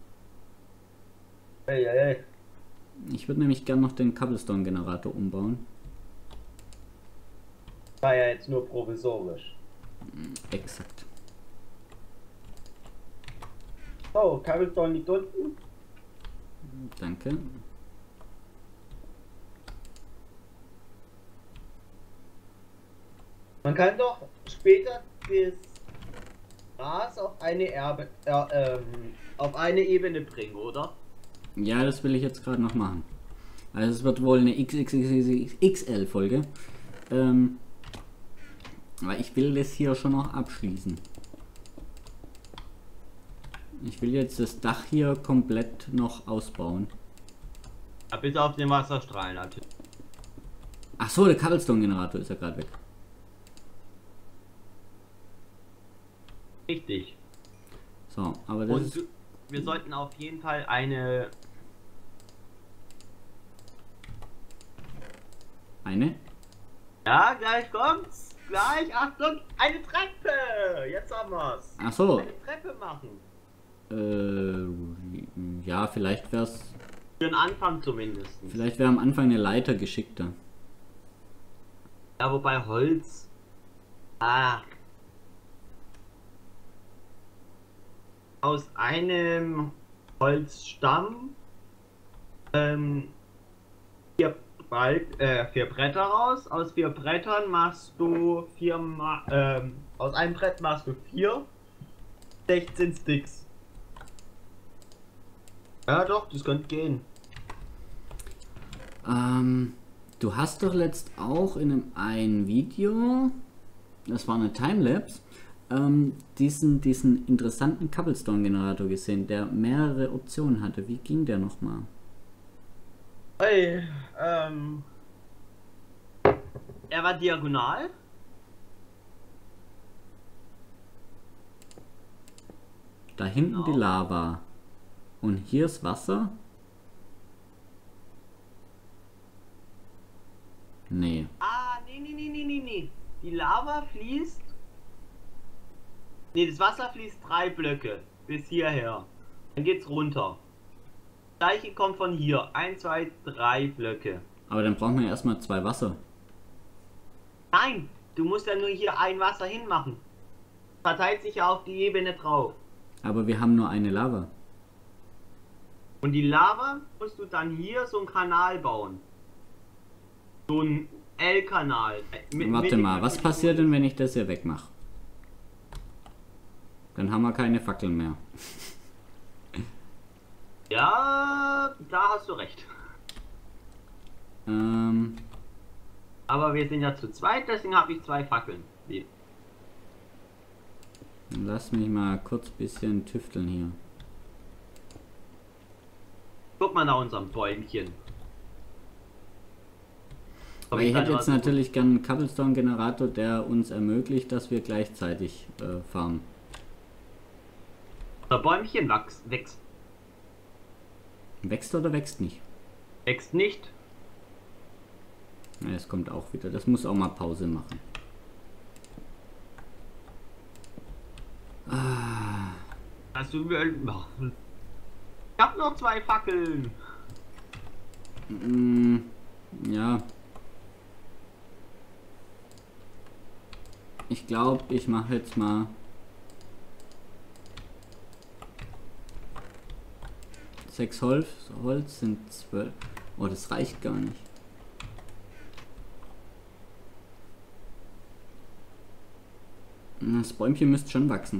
Hey, hey, hey. Ich würde nämlich gern noch den Cobblestone-Generator umbauen. War ja jetzt nur provisorisch. Exakt. Oh, Cobblestone liegt unten. Danke. Man kann doch später das Gras auf eine Ebene bringen, oder? Ja, das will ich jetzt gerade noch machen. Also es wird wohl eine XXXL-Folge. Aber ich will das hier schon noch abschließen. Ich will jetzt das Dach hier komplett noch ausbauen. Ja, bis auf den Wasserstrahlen natürlich. Ach so, der Cobblestone-Generator ist ja gerade weg. Richtig. So, aber das Und ist wir sollten auf jeden Fall eine. eine. Ja, gleich kommt's. Gleich, Achtung, eine Treppe. Jetzt haben wir's. Ach so. Eine Treppe machen. Ja, vielleicht wär's. Für den Anfang zumindest. Vielleicht wäre am Anfang eine Leiter geschickter. Ja, wobei Holz. Ah. Aus einem Holzstamm vier Bretter raus. Aus 4 Brettern machst du aus einem Brett machst du 16 Sticks. Ja doch, das könnte gehen. Du hast doch letzt auch in einem Video, das war eine Timelapse, diesen interessanten Cobblestone-Generator gesehen, der mehrere Optionen hatte. Wie ging der nochmal? Hey, er war diagonal. Da hinten Genau. die Lava. Und hier ist Wasser? Nee. Ah, nee. Die Lava fließt. Nee, das Wasser fließt 3 Blöcke bis hierher. Dann geht's runter. Das gleiche kommt von hier. 1, 2, 3 Blöcke. Aber dann brauchen wir erstmal 2 Wasser. Nein, du musst ja nur hier ein Wasser hinmachen. Verteilt sich ja auf die Ebene drauf. Aber wir haben nur eine Lava. Und die Lava musst du dann hier so einen Kanal bauen. So ein L-Kanal. Warte mal, was passiert denn, wenn ich das hier wegmache? Dann haben wir keine Fackeln mehr. Ja, da hast du recht. Aber wir sind ja zu zweit, deswegen habe ich 2 Fackeln. Lass mich mal kurz ein bisschen tüfteln hier. Guck mal nach unserem Bäumchen. Aber ich hätte jetzt natürlich gern einen Cobblestone-Generator, der uns ermöglicht, dass wir gleichzeitig farmen. Unser Bäumchen wächst. Wächst oder wächst nicht? Wächst nicht. Ja, es kommt auch wieder. Das muss auch mal Pause machen. Hast du Ich hab noch 2 Fackeln. Ja. Ich glaube, ich mache jetzt mal 6 Holz. Holz sind 12. Oh, das reicht gar nicht. Das Bäumchen müsste schon wachsen.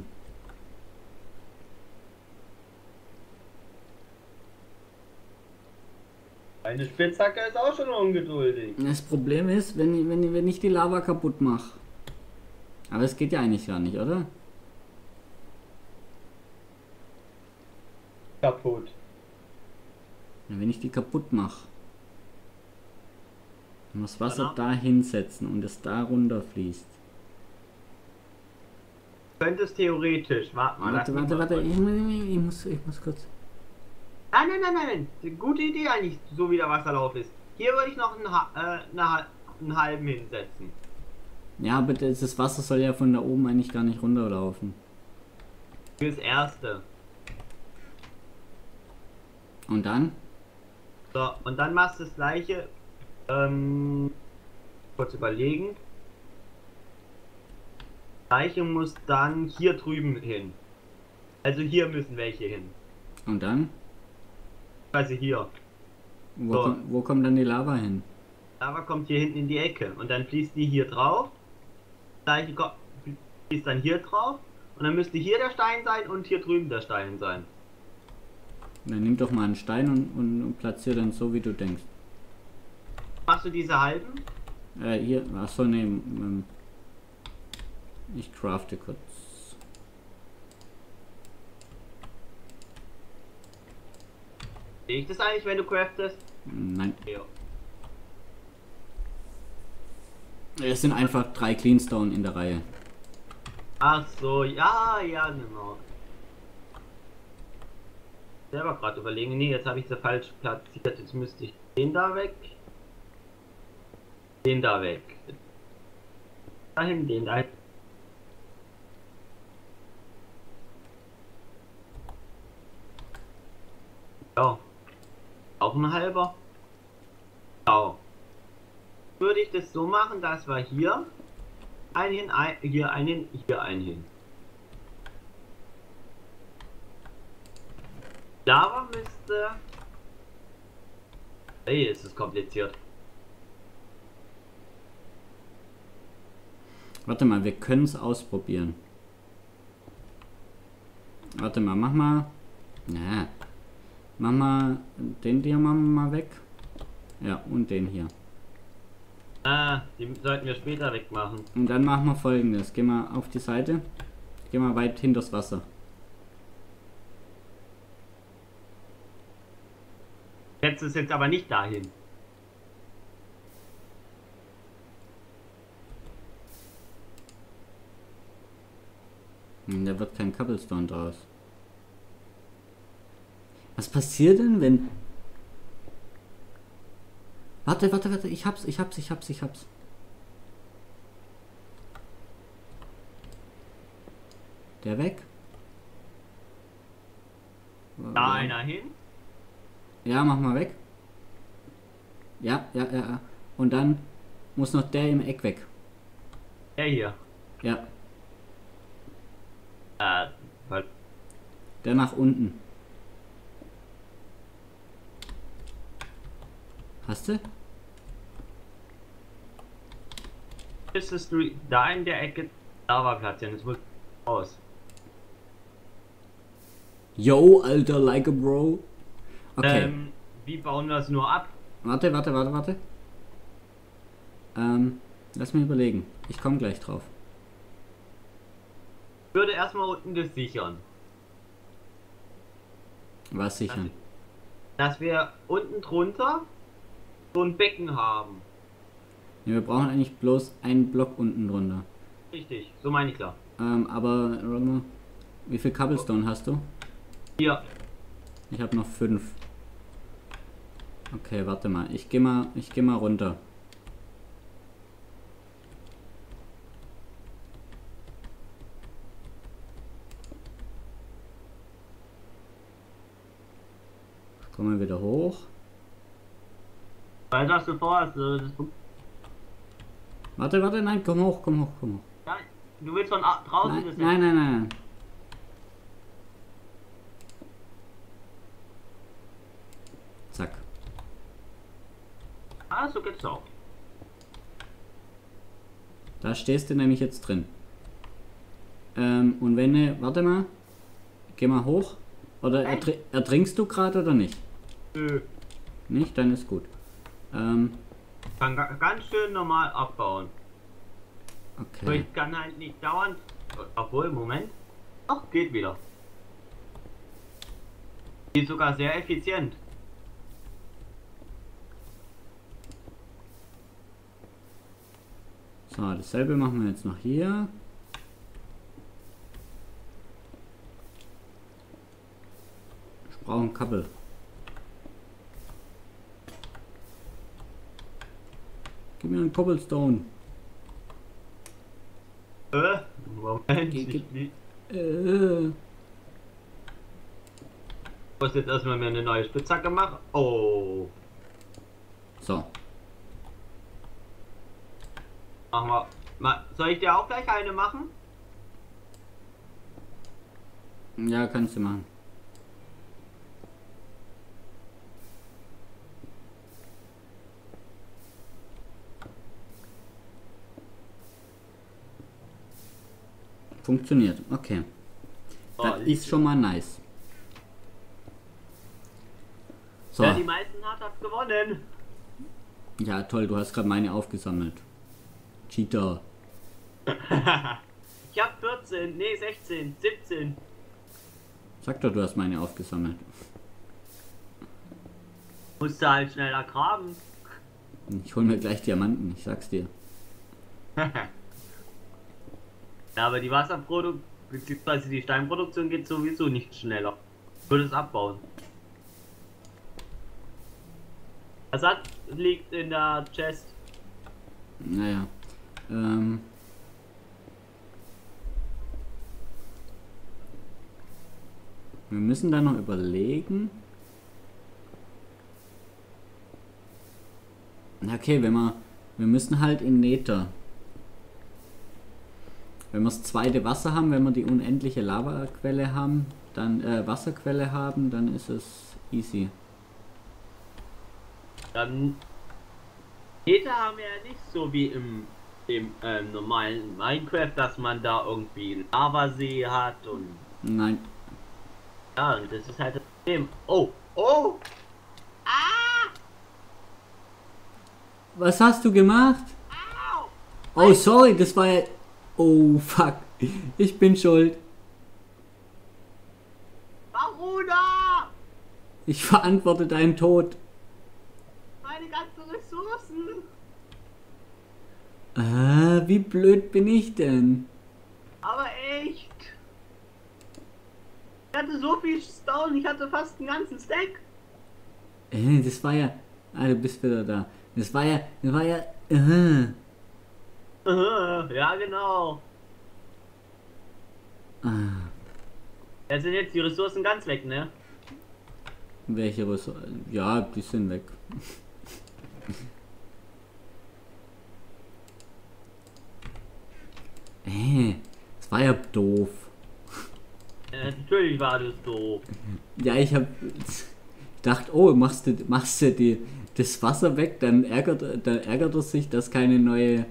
Eine Spitzhacke ist auch schon ungeduldig. Das Problem ist, wenn ich die Lava kaputt mache. Aber es geht ja eigentlich gar nicht, oder? Kaputt. Wenn ich die kaputt mache, Und das Wasser da hinsetzen und es da runterfließt. Könntest theoretisch, warte mal. Warte, ich muss kurz. Nein. Eine gute Idee eigentlich, so wie der Wasserlauf ist. Hier würde ich noch einen halben hinsetzen. Ja, aber das Wasser soll ja von da oben eigentlich gar nicht runterlaufen. Fürs Erste. Und dann? So, und dann machst du das gleiche. Kurz überlegen. Das gleiche muss dann hier drüben hin. Also hier müssen welche hin. Und dann? Also hier. Wo kommt dann die Lava hin? Lava kommt hier hinten in die Ecke und dann fließt die hier drauf. Das gleiche fließt dann hier drauf. Und dann müsste hier der Stein sein und hier drüben der Stein sein. Dann nimm doch mal einen Stein und platziere dann so, wie du denkst. Machst du diese halben? Hier, achso, ne, ich crafte kurz. Sehe ich das eigentlich, wenn du craftest? Nein. Ja. Es sind einfach 3 Cleanstone in der Reihe. Ach so, ja, genau. Selber gerade überlegen, nee, jetzt habe ich sie falsch platziert. Jetzt müsste ich den da weg. Den da weg. Dahin, den da. Ja. Auch ein halber. Genau. Würde ich das so machen, dass wir hier einen hin, hier einen hin, hier einen hin. Lava müsste... Hey, ist es kompliziert. Warte mal, wir können es ausprobieren. Warte mal, mach mal... Na, mach mal den hier mal weg. Ja, und den hier. Ah, die sollten wir später wegmachen. Und dann machen wir Folgendes. Geh mal auf die Seite. Geh mal weit hinters Wasser. Setzt es jetzt aber nicht dahin. Da wird kein Cobblestone draus. Was passiert denn, wenn... Warte, ich hab's. Der weg? Da einer hin. Ja, mach mal weg. Ja. Und dann muss noch der im Eck weg. Der hier. Ja, Weil der nach unten. Hast du? müsstest du da in der Ecke Lava platzieren. Das muss aus. Yo, Alter, like a bro. Okay. Wie bauen wir es nur ab? Warte. Lass mich überlegen. Ich komme gleich drauf. Ich würde erstmal unten das sichern. Was sichern? Dass wir unten drunter so ein Becken haben. Ja, wir brauchen eigentlich bloß einen Block unten drunter. Richtig, so meine ich klar. Aber, warte mal. Wie viel Cobblestone hast du? Hier. Ich habe noch 5. Okay, warte mal. Ich geh mal runter. Kommen wir wieder hoch. Weil das du vorhast, Warte, nein, komm hoch. Ja, du willst von draußen das Nein. Zack. Ah, so geht's auch. Da stehst du nämlich jetzt drin. Und wenn du, warte mal, geh mal hoch. Oder ertrinkst du gerade oder nicht? Nö. Nicht? Dann ist gut. Kann ganz schön normal abbauen. Aber Okay. ich kann halt nicht dauernd. Obwohl, Moment. Ach, geht wieder. Die ist sogar sehr effizient. So, dasselbe machen wir jetzt noch hier. Ich brauche ein Kabel. Gib mir einen Cobblestone. Moment. Ich muss jetzt erstmal mir eine neue Spitzhacke machen. Oh. So. Machen wir. Soll ich dir auch gleich eine machen? Ja, kannst du machen. Funktioniert, okay. Das ist schon mal nice. So. Wer die meisten hat gewonnen. Ja, toll, du hast gerade meine aufgesammelt. Cheater. Ich hab 14, nee 16, 17. Sag doch, du hast meine aufgesammelt. Musst du halt schneller graben. Ich hol mir gleich Diamanten, ich sag's dir. Ja, aber die Wasserproduktion bzw. die Steinproduktion geht sowieso nicht schneller. Ich würde es abbauen. Das liegt in der Chest. Naja. Wir müssen da noch überlegen. Okay, wir müssen halt in Nether. Wenn wir das zweite Wasser haben, wenn wir die unendliche Lavaquelle haben, dann Wasserquelle haben, dann ist es easy. Dann Nether haben wir ja nicht so wie im normalen Minecraft, dass man da irgendwie Lavasee hat und Nein. ja, das ist halt das Problem. Oh, oh! Ah! Was hast du gemacht? Au! Oh, sorry, das war ja... Oh, fuck. Ich bin schuld. Bruder! Ich verantworte deinen Tod. Meine ganzen Ressourcen! Wie blöd bin ich denn? Aber echt! Ich hatte so viel Stone, ich hatte fast einen ganzen Stack. Das war ja... Ah, du bist wieder da. Das war ja... Ja, genau. Da sind jetzt die Ressourcen ganz weg, ne? Welche Ressourcen? Ja, die sind weg. Das war ja doof. Natürlich war das doof. Ja, ich hab gedacht, oh, machst du das Wasser weg, dann ärgert er sich, dass keine neue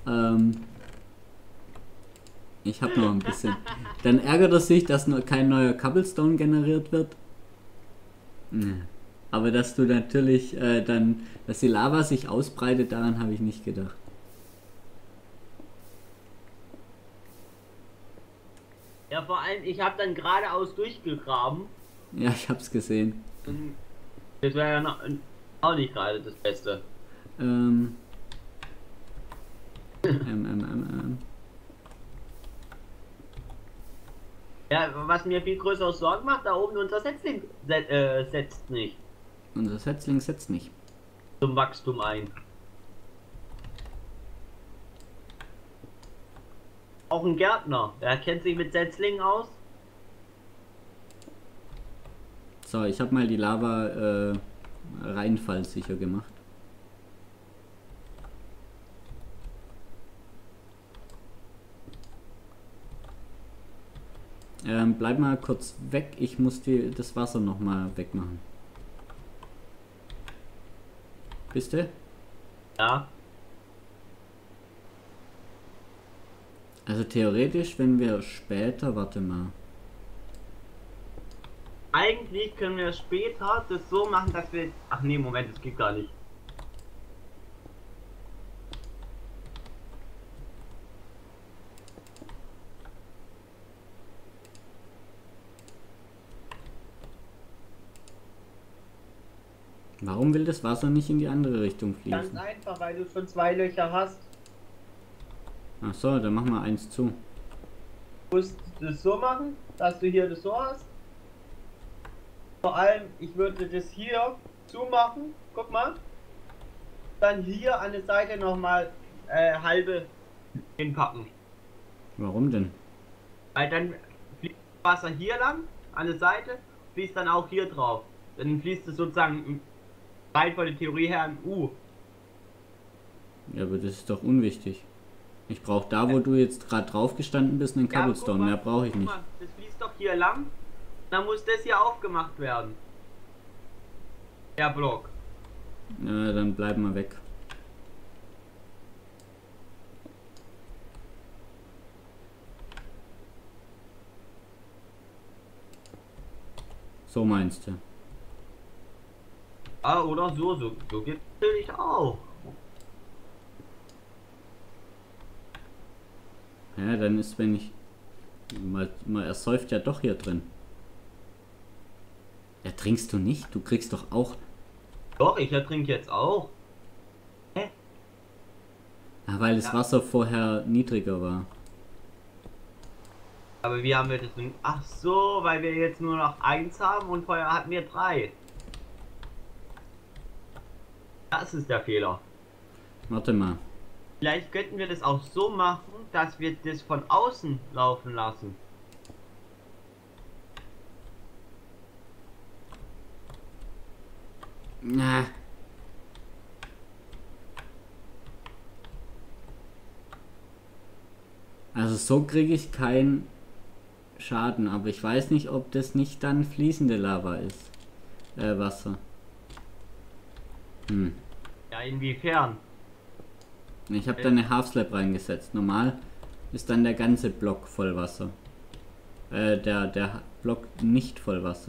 ich habe noch ein bisschen. Dann ärgert er sich, dass noch kein neuer Cobblestone generiert wird. Aber dass du natürlich dass die Lava sich ausbreitet, daran habe ich nicht gedacht. Ja, vor allem, ich habe dann geradeaus durchgegraben. Ja, ich hab's gesehen. Das wäre ja auch nicht gerade das Beste. Ja, was mir viel größere Sorgen macht, da oben unser Setzling setzt nicht Unser Setzling setzt nicht. zum Wachstum ein. Auch ein Gärtner, der kennt sich mit Setzlingen aus. So, ich habe mal die Lava reinfallsicher gemacht. Bleib mal kurz weg, ich muss das Wasser noch mal wegmachen. Bist du? Ja. Also theoretisch, wenn wir später, warte mal. Eigentlich können wir später das so machen, dass wir... Ach nee, Moment, das geht gar nicht. Warum will das Wasser nicht in die andere Richtung Ganz fließen? einfach, weil du schon 2 Löcher hast. Ach so, dann machen wir eins zu. Du musst das so machen, dass du hier das so hast. Vor allem, ich würde das hier zumachen. Guck mal. Dann hier an der Seite nochmal halbe hinpacken. Warum denn? Weil dann fließt Wasser hier lang an der Seite, fließt dann auch hier drauf. Dann fließt es sozusagen rein von der Theorie her im U. Ja, aber das ist doch unwichtig. Ich brauche da, wo du jetzt gerade drauf gestanden bist, einen Cobblestone. Ja, Mehr brauche ich nicht. mal, das fließt doch hier lang. Dann muss das hier aufgemacht werden. Der Block. Dann bleiben wir weg. So meinst du? Ah, oder so geht natürlich auch. Ja, dann ist, wenn ich... Mal ersäuft ja doch hier drin. Ja, trinkst du nicht? Du kriegst doch auch... Doch, ich ertrinke jetzt auch. Hä? Ah, weil das Wasser vorher niedriger war. Aber wie haben wir das denn? Ach so, weil wir jetzt nur noch 1 haben und vorher hatten wir 3. Das ist der Fehler. Warte mal. Vielleicht könnten wir das auch so machen, dass wir das von außen laufen lassen. Na. Also so kriege ich keinen Schaden, aber ich weiß nicht, ob das nicht dann fließende Lava ist. Wasser. Ja, inwiefern? Ich habe da eine Half-Slab reingesetzt. Normal ist dann der ganze Block voll Wasser. Der Block nicht voll Wasser.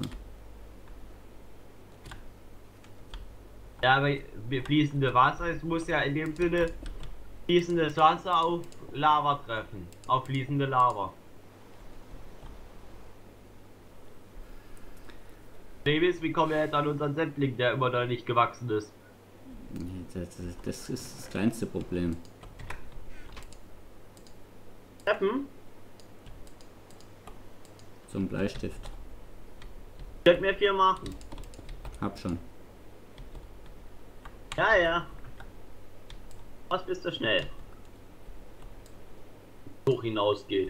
Ja, aber fließende Wasser, es muss ja in dem Sinne fließendes Wasser auf Lava treffen. Auf fließende Lava. Davis, wie kommen wir jetzt an unseren Sämtling, der immer noch nicht gewachsen ist? Das ist das kleinste Problem. Treppen? Zum Bleistift. Könnt mir 4 machen. Hab schon. Ja, ja. Was bist du schnell? Hoch hinausgeht.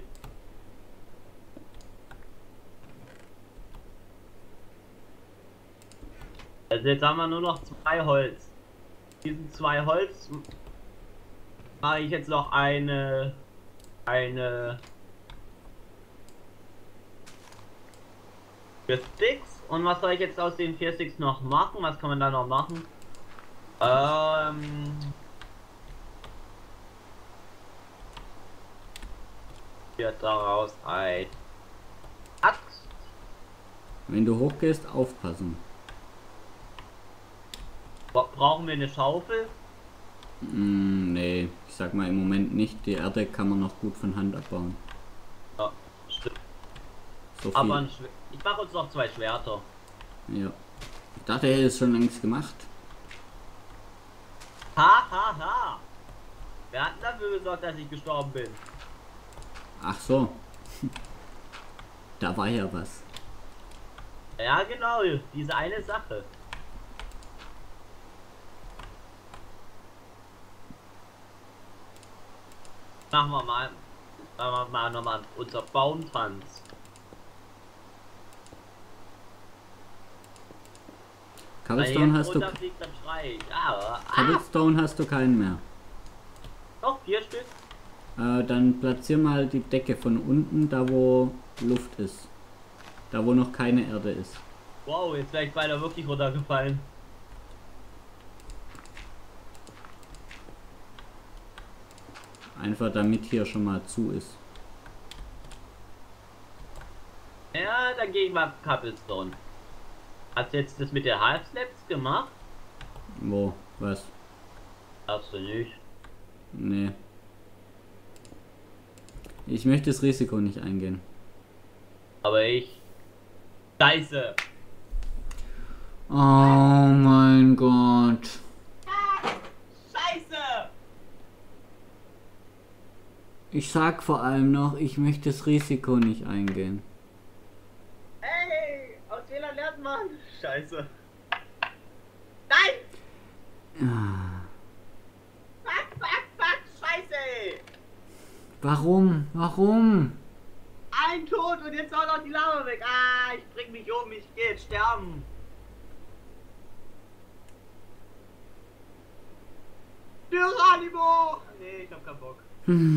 Also jetzt haben wir nur noch 2 Holz. Diesen 2 Holz mache ich jetzt noch eine für Sticks. Und was soll ich jetzt aus den 4 Sticks noch machen? Was kann man da noch machen? Wird daraus ein Axt. Wenn du hochgehst, aufpassen. Brauchen wir eine Schaufel? Nee, ich sag mal im Moment nicht. Die Erde kann man noch gut von Hand abbauen. Ja, stimmt. So viel. Aber ich mache uns noch 2 Schwerter. Ja. Ich dachte, er ist schon längst gemacht. Ha ha ha! Wer hat denn dafür gesorgt, dass ich gestorben bin? Ach so. Da war ja was. Ja genau, diese eine Sache. Machen wir mal nochmal unser Baumtanz. Cobblestone hast du. Fliegt, dann schrei ich. Ah, Cobblestone hast du keinen mehr. Doch, 4 Stück. Dann platzier mal die Decke von unten, da wo Luft ist. Da wo noch keine Erde ist. Wow, jetzt wäre ich beinahe wirklich runtergefallen. Einfach damit hier schon mal zu ist. Ja, dann gehe ich mal Cobblestone. Hast du jetzt das mit der Half-Slabs gemacht? Wo? Was? Hast du nicht. Nee. Ich möchte das Risiko nicht eingehen. Aber ich... Scheiße! Oh mein Gott. Scheiße! Ich sag vor allem noch, ich möchte das Risiko nicht eingehen. Hey, aus Fehlern lernt man. Scheiße. Nein! Fuck, scheiße! Warum? Warum? Ein Tod und jetzt auch noch die Lava weg. Ah, ich bring mich um, ich gehe jetzt sterben. Geronimo! Nee, ich hab keinen Bock.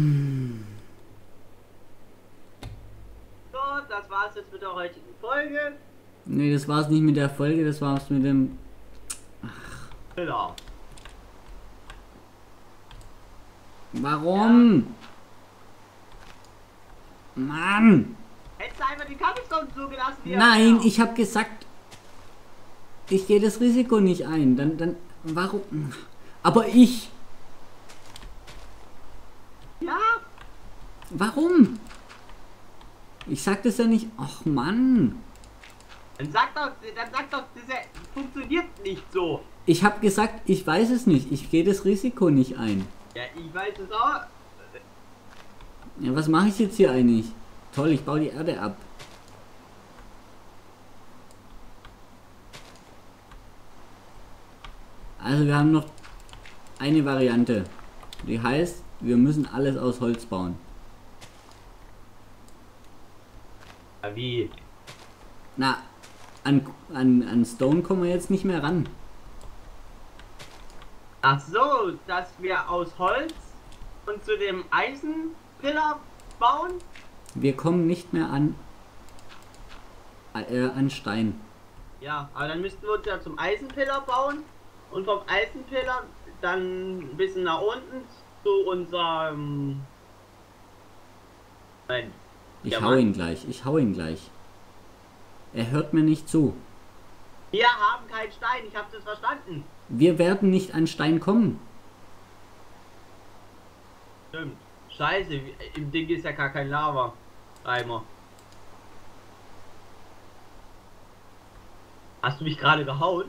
So, das war's jetzt mit der heutigen Folge. Nee, das war's nicht mit der Folge, das war's mit dem... Genau. Warum? Ja. Mann! Hättest du einfach die Kampfstone zugelassen? Nein, ich hab gesagt, ich gehe das Risiko nicht ein. Dann, warum? Aber ich... Ja? Warum? Ich sag das ja nicht. Ach Mann. Dann sag doch, das funktioniert nicht so. Ich habe gesagt, ich weiß es nicht. Ich gehe das Risiko nicht ein. Ja, ich weiß es auch. Ja, was mache ich jetzt hier eigentlich? Toll, ich baue die Erde ab. Also wir haben noch eine Variante. Die heißt, wir müssen alles aus Holz bauen. Ja, wie? Na, an Stone kommen wir jetzt nicht mehr ran. Ach so, dass wir aus Holz und zu dem Eisenpillar bauen? Wir kommen nicht mehr an Stein. Ja, aber dann müssten wir uns ja zum Eisenpillar bauen und vom Eisenpillar dann ein bisschen nach unten zu unserem... Nein. Ich hau ihn gleich, ich hau ihn gleich. Er hört mir nicht zu. Wir haben keinen Stein, ich habe das verstanden. Wir werden nicht an Stein kommen. Stimmt. Scheiße, im Ding ist ja gar kein Lava-Eimer. Hast du mich gerade gehauen?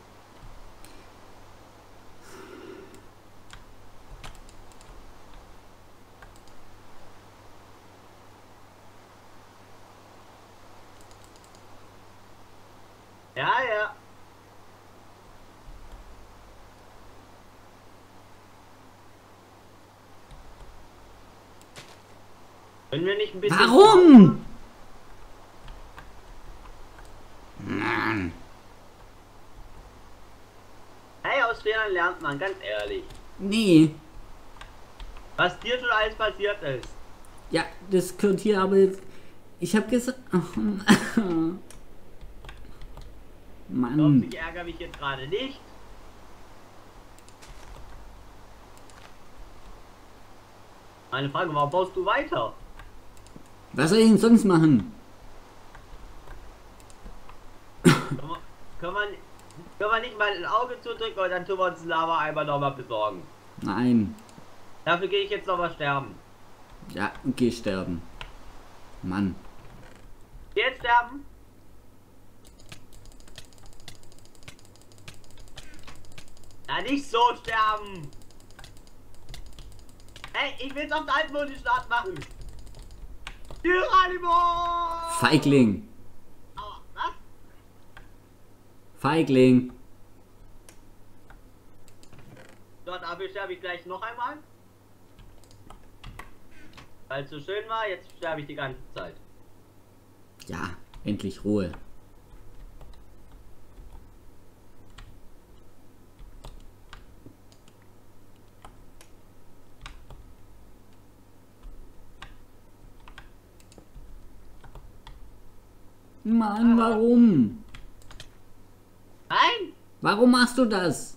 Ja, ja. Können wir nicht ein bisschen... Warum? Mann. Hey, aus Fehlern lernt man, ganz ehrlich. Nee. Was dir schon alles passiert ist. Ja, das gehört hier aber jetzt... Ich hab gesagt... Ich Mann. hoffe, ich ärgere mich jetzt gerade nicht. Meine Frage, warum baust du weiter? Was soll ich denn sonst machen? Können wir nicht mal ein Auge zudrücken und dann tun wir uns den Lava-Eimer nochmal besorgen? Nein. Dafür gehe ich jetzt nochmal sterben. Ja, geh sterben. Mann. Geh jetzt sterben? Na, nicht so sterben! Ey, ich will's auf der Altmodus-Start machen! Geronimo! Feigling. Aua, was? Feigling. Dort dafür sterbe ich gleich noch einmal. Weil es so schön war, jetzt sterbe ich die ganze Zeit. Ja, endlich Ruhe. Mann, warum? Nein! Warum machst du das?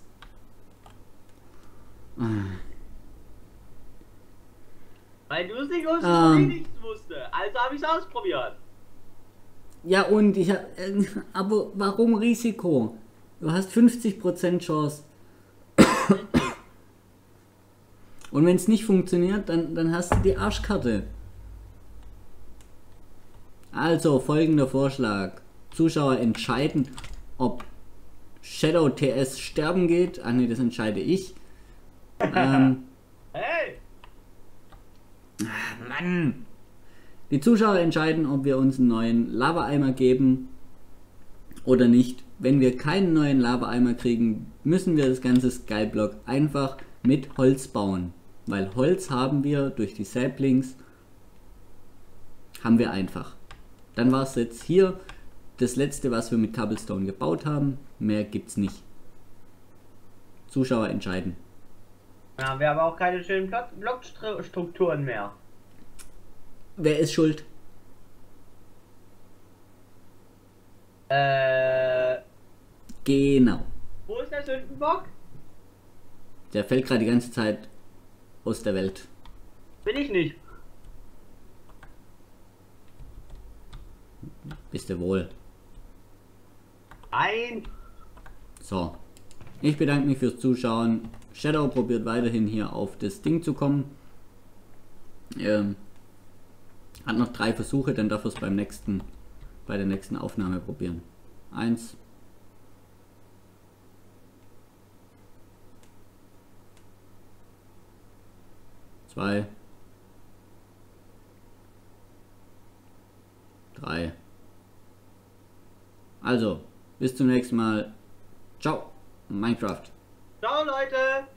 Weil du es nicht wusstest und ich nichts wusste. Also habe ich es ausprobiert. Ja und ich hab, aber warum Risiko? Du hast 50% Chance. Und wenn es nicht funktioniert, dann hast du die Arschkarte. Also folgender Vorschlag. Zuschauer entscheiden, ob Shadow TS sterben geht. Ah ne, das entscheide ich. Hey! Mann! Die Zuschauer entscheiden, ob wir uns einen neuen Lava-Eimer geben oder nicht. Wenn wir keinen neuen Lava-Eimer kriegen, müssen wir das ganze Skyblock einfach mit Holz bauen. Weil Holz haben wir durch die Saplings, haben wir einfach. Dann war es jetzt hier das letzte, was wir mit Cobblestone gebaut haben. Mehr gibt's nicht. Zuschauer entscheiden. Dann haben wir aber auch keine schönen Blockstrukturen mehr. Wer ist schuld? Genau. Wo ist der Sündenbock? Der fällt gerade die ganze Zeit aus der Welt. Bin ich nicht. Bist du wohl. Nein. So. Ich bedanke mich fürs Zuschauen. Shadow probiert weiterhin hier auf das Ding zu kommen. Hat noch 3 Versuche, dann darf er es bei der nächsten Aufnahme probieren. 1. 2. 3. Also, bis zum nächsten Mal. Ciao, Minecraft. Ciao, Leute.